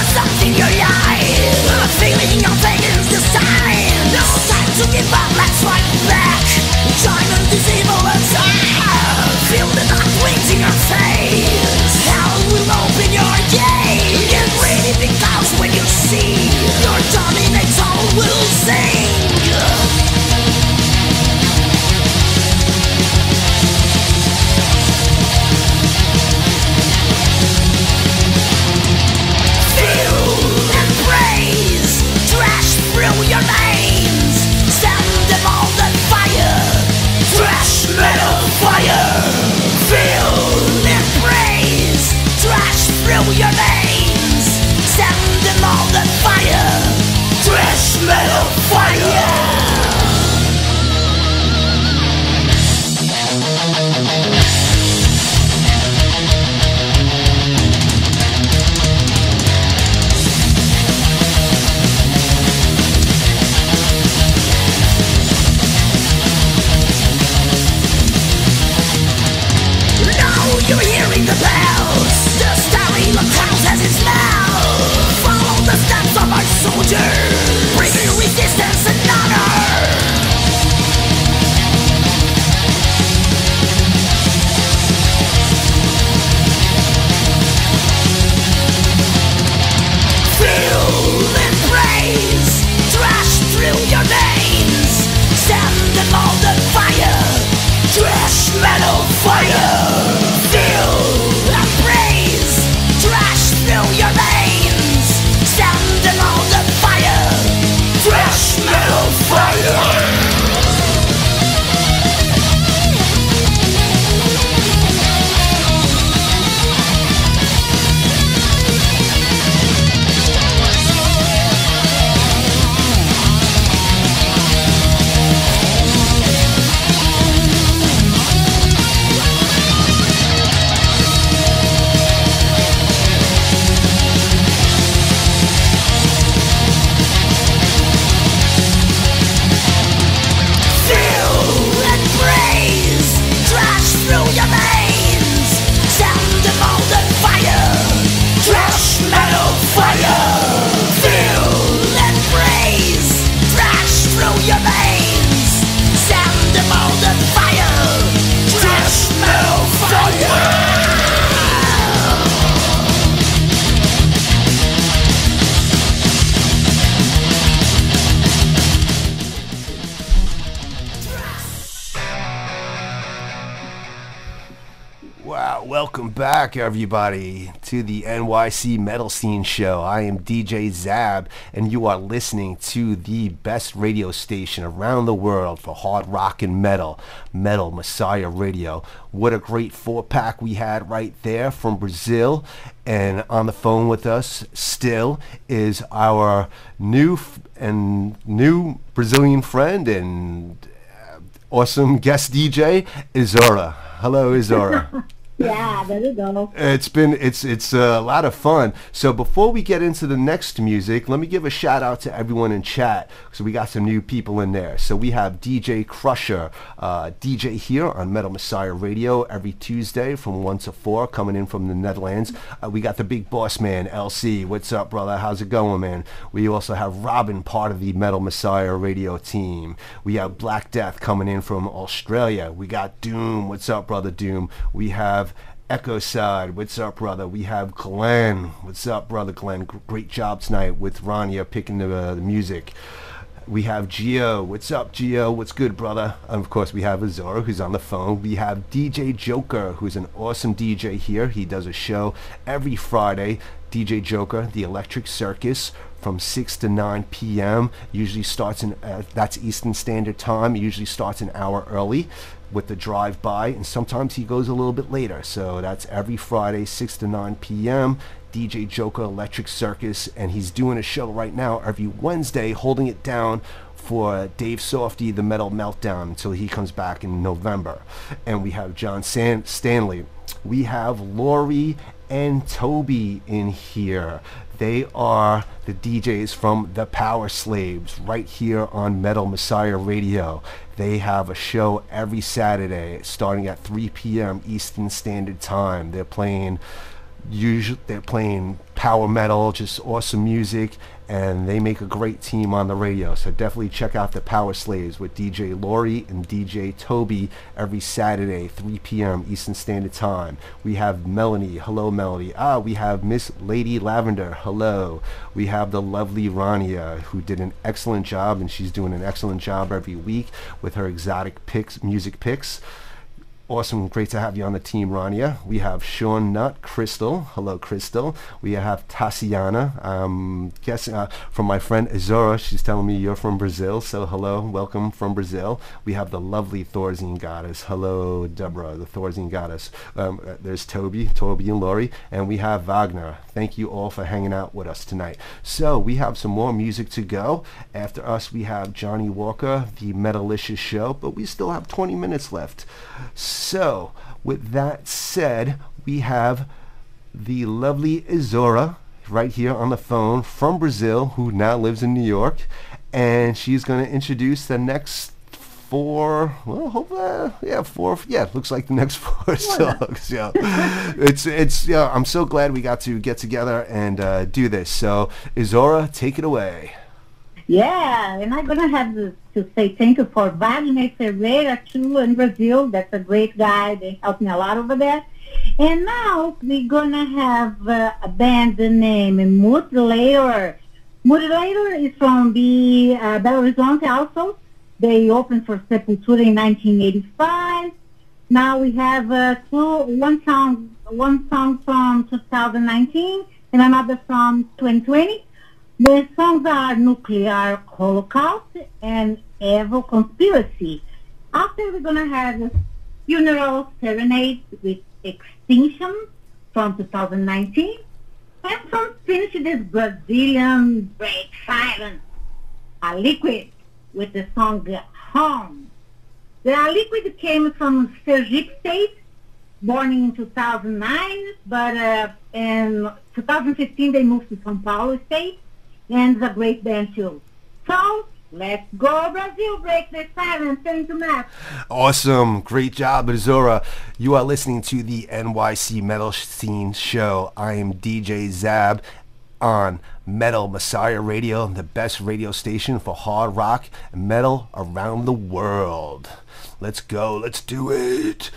something your life. A feeling of fading the sign. No time to give up, let's fight back. China is evil as feel the dark wings in your face. Hell will open your gate. Get ready because when you see your dominator will sing. Through your veins, stand them all on fire. Thrash metal fire. Feel and praise. Thrash through your veins, stand them all on fire. Thrash metal fire. You're hearing the bells. The story of counts as it smells. Follow the steps of our soldiers. Bringing resistance and honor. Feel and praise. Trash through your veins. Stand them all on fire. Trash metal fire. Feel and praise. Trash through your veins. Stand them all on fire. Trash metal fire. Welcome back, everybody, to the NYC Metal Scene Show. I am DJ Zab, and you are listening to the best radio station around the world for hard rock and metal, Metal Messiah Radio. What a great 4-pack we had right there from Brazil. And on the phone with us still is our new Brazilian friend and awesome guest DJ, Isaura. Hello, Isaura. Yeah, there you go. It's a lot of fun. So before we get into the next music, let me give a shout out to everyone in chat. So we got some new people in there. So we have DJ Crusher, DJ here on Metal Messiah Radio every Tuesday from 1 to 4, coming in from the Netherlands. We got the big boss man, LC. What's up, brother? How's it going, man? We also have Robin, part of the Metal Messiah Radio team. We have Black Death coming in from Australia. We got Doom. What's up, brother Doom? We have Echo Side, what's up, brother? We have Glenn. What's up, brother Glenn? Great job tonight with Rania picking the music. We have Gio. What's up, Gio? What's good, brother? And of course, we have Isaura, who's on the phone. We have DJ Joker, who's an awesome DJ here. He does a show every Friday. DJ Joker, the Electric Circus, from 6 to 9 p.m. Usually starts in, that's Eastern Standard Time. It usually starts an hour early with the drive-by, and sometimes he goes a little bit later. So that's every Friday, 6 to 9 p.m. DJ Joker, Electric Circus, and he's doing a show right now every Wednesday, holding it down for Dave Softy, the Metal Meltdown, until he comes back in November. And we have John Stanley. We have Lori and Toby in here. They are the DJs from The Power Slaves right here on Metal Messiah Radio. They have a show every Saturday starting at 3 p.m. Eastern Standard Time. They're playing Usually they're playing power metal, just awesome music, and they make a great team on the radio. So definitely check out the Power Slaves with DJ Lori and DJ Toby every Saturday, 3 p.m. Eastern Standard Time. We have Melanie. Hello, Melanie. We have Miss Lady Lavender. Hello. We have the lovely Rania, who did an excellent job, and she's doing an excellent job every week with her exotic picks, music picks. Awesome, great to have you on the team, Rania. We have Sean Nutt, Crystal. Hello, Crystal. We have Tatiana. Guessing from my friend Isaura. She's telling me you're from Brazil, so hello, welcome from Brazil. We have the lovely Thorazine Goddess. Hello, Deborah, the Thorazine Goddess. There's Toby and Lori, and we have Wagner. Thank you all for hanging out with us tonight. So we have some more music to go. After us, we have Johnny Walker, the Metalicious Show, but we still have 20 minutes left. So, with that said, we have the lovely Isaura right here on the phone from Brazil, who now lives in New York, and she's going to introduce the next four. Well, four. Yeah, looks like the next four songs. Yeah, it's. Yeah, I'm so glad we got to get together and do this. So, Isaura, take it away. Yeah, and I'm going to have to say thank you for Wagner Ferreira, too, in Brazil. That's a great guy. They helped me a lot over there. And now we're going to have a band named Mutilator. Mutilator is from Belo Horizonte also. They opened for Sepultura in 1985. Now we have one song from 2019 and another from 2020. The songs are Nuclear Holocaust and Evil Conspiracy. After we're going to have Funeral Serenade with Extinction from 2019. And from finish this Brazilian break silence, A Liquid with the song Home. The A Liquid came from Sergipe State, born in 2009, but in 2015 they moved to São Paulo State. And it's a great band too. So, let's go Brazil, break the silence. Thank you, Matt. Awesome. Great job, Isaura. You are listening to the NYC Metal Scene Show. I am DJ Zab on Metal Messiah Radio, the best radio station for hard rock and metal around the world. Let's go. Let's do it.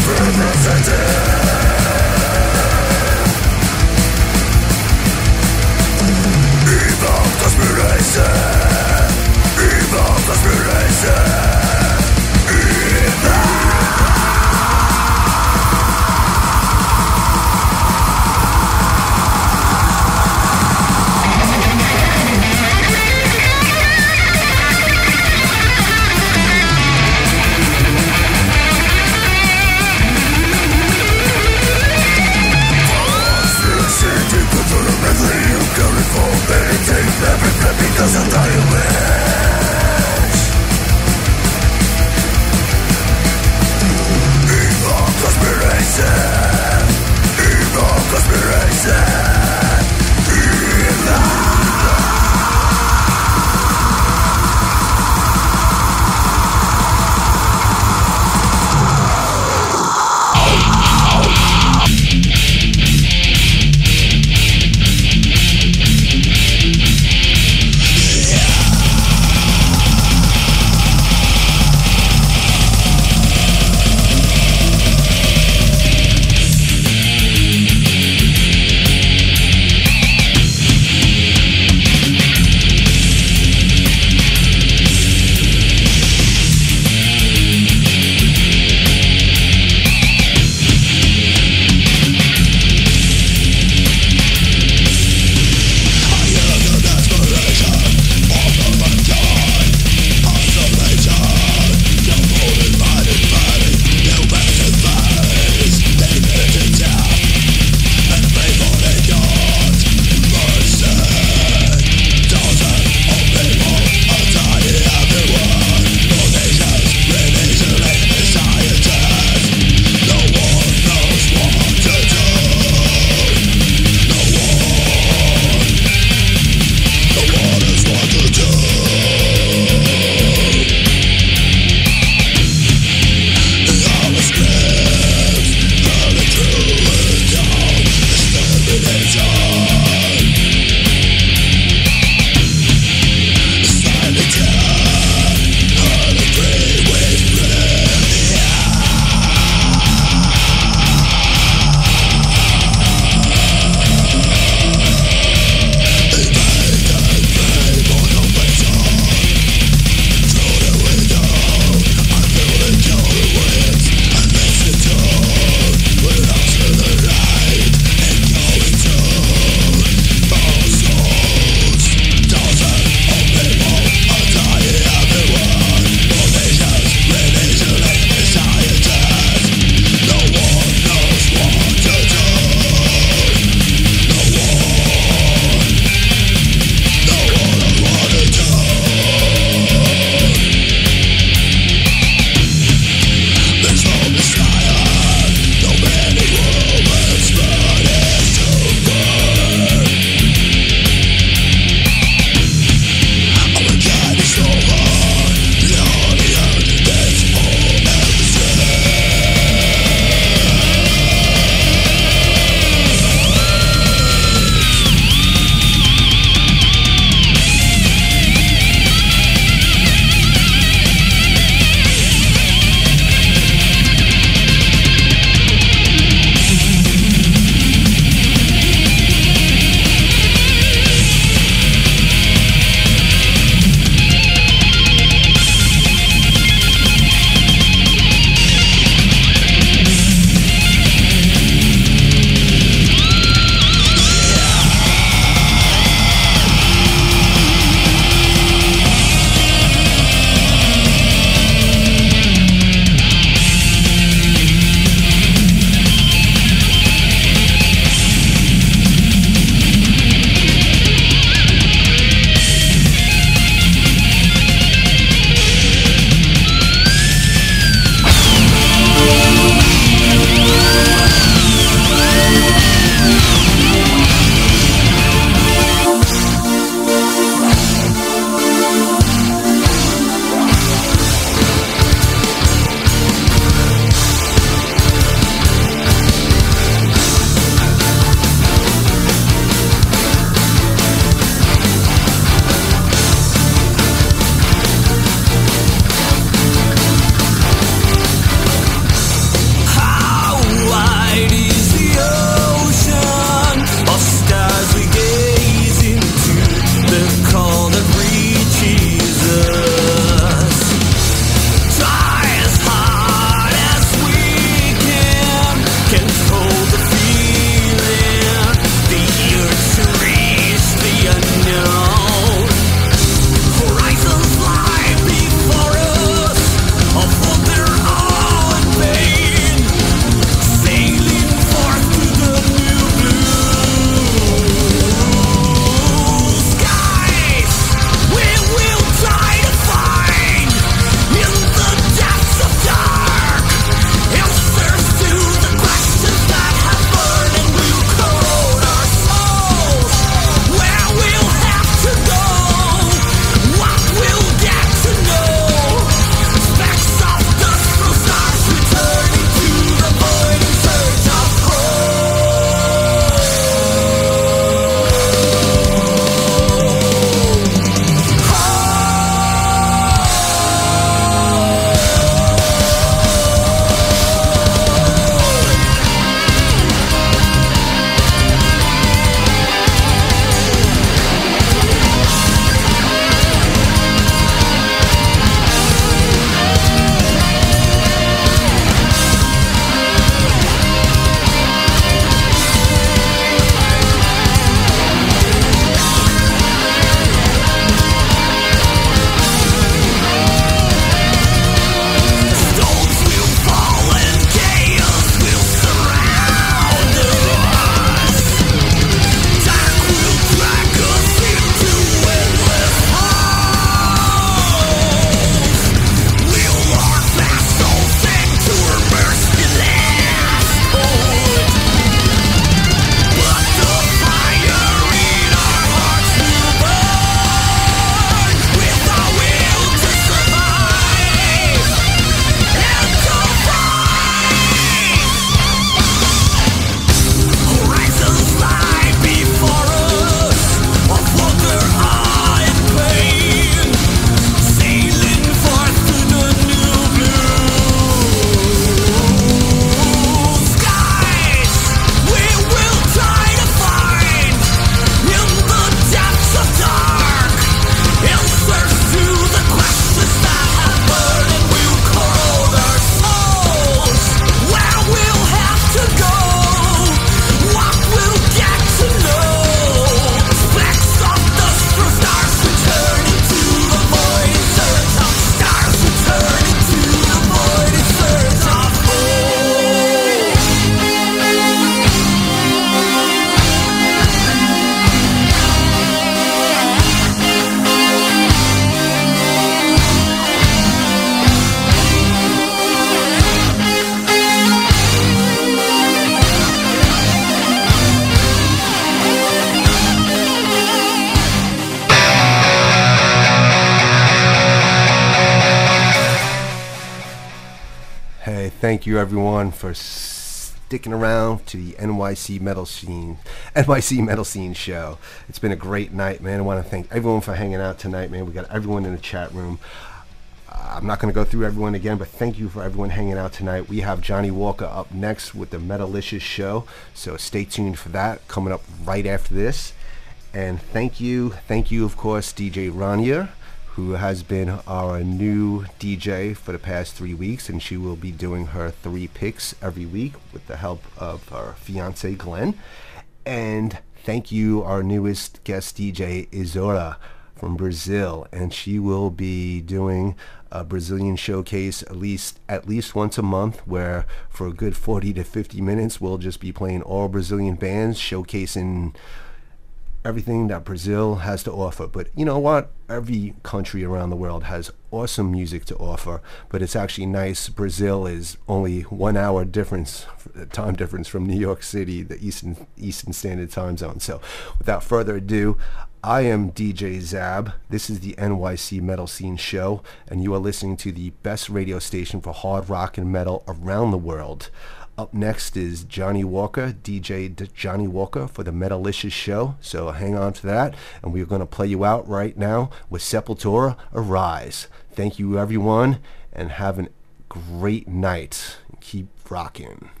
thank you everyone for sticking around to the NYC Metal Scene show. It's been a great night, man. I want to thank everyone for hanging out tonight, man. We got everyone in the chat room. I'm not going to go through everyone again, but thank you for everyone hanging out tonight. We have Johnny Walker up next with the Metalicious show, so stay tuned for that coming up right after this. And thank you, of course, DJ Rania, who has been our new DJ for the past 3 weeks, and she will be doing her 3 picks every week with the help of her fiance Glenn. And thank you, our newest guest DJ Isaura from Brazil, and she will be doing a Brazilian showcase at least once a month, where for a good 40 to 50 minutes we'll just be playing all Brazilian bands, showcasing everything that Brazil has to offer. But you know what? Every country around the world has awesome music to offer, but it's actually nice. Brazil is only 1 hour time difference from New York City, the Eastern Standard Time Zone. So without further ado, I am DJ Zab. This is the NYC Metal Scene Show, and you are listening to the best radio station for hard rock and metal around the world. Up next is Johnny Walker, DJ Johnny Walker for the Metalicious show. So hang on to that, and we're going to play you out right now with Sepultura, Arise. Thank you, everyone, and have a great night. Keep rocking.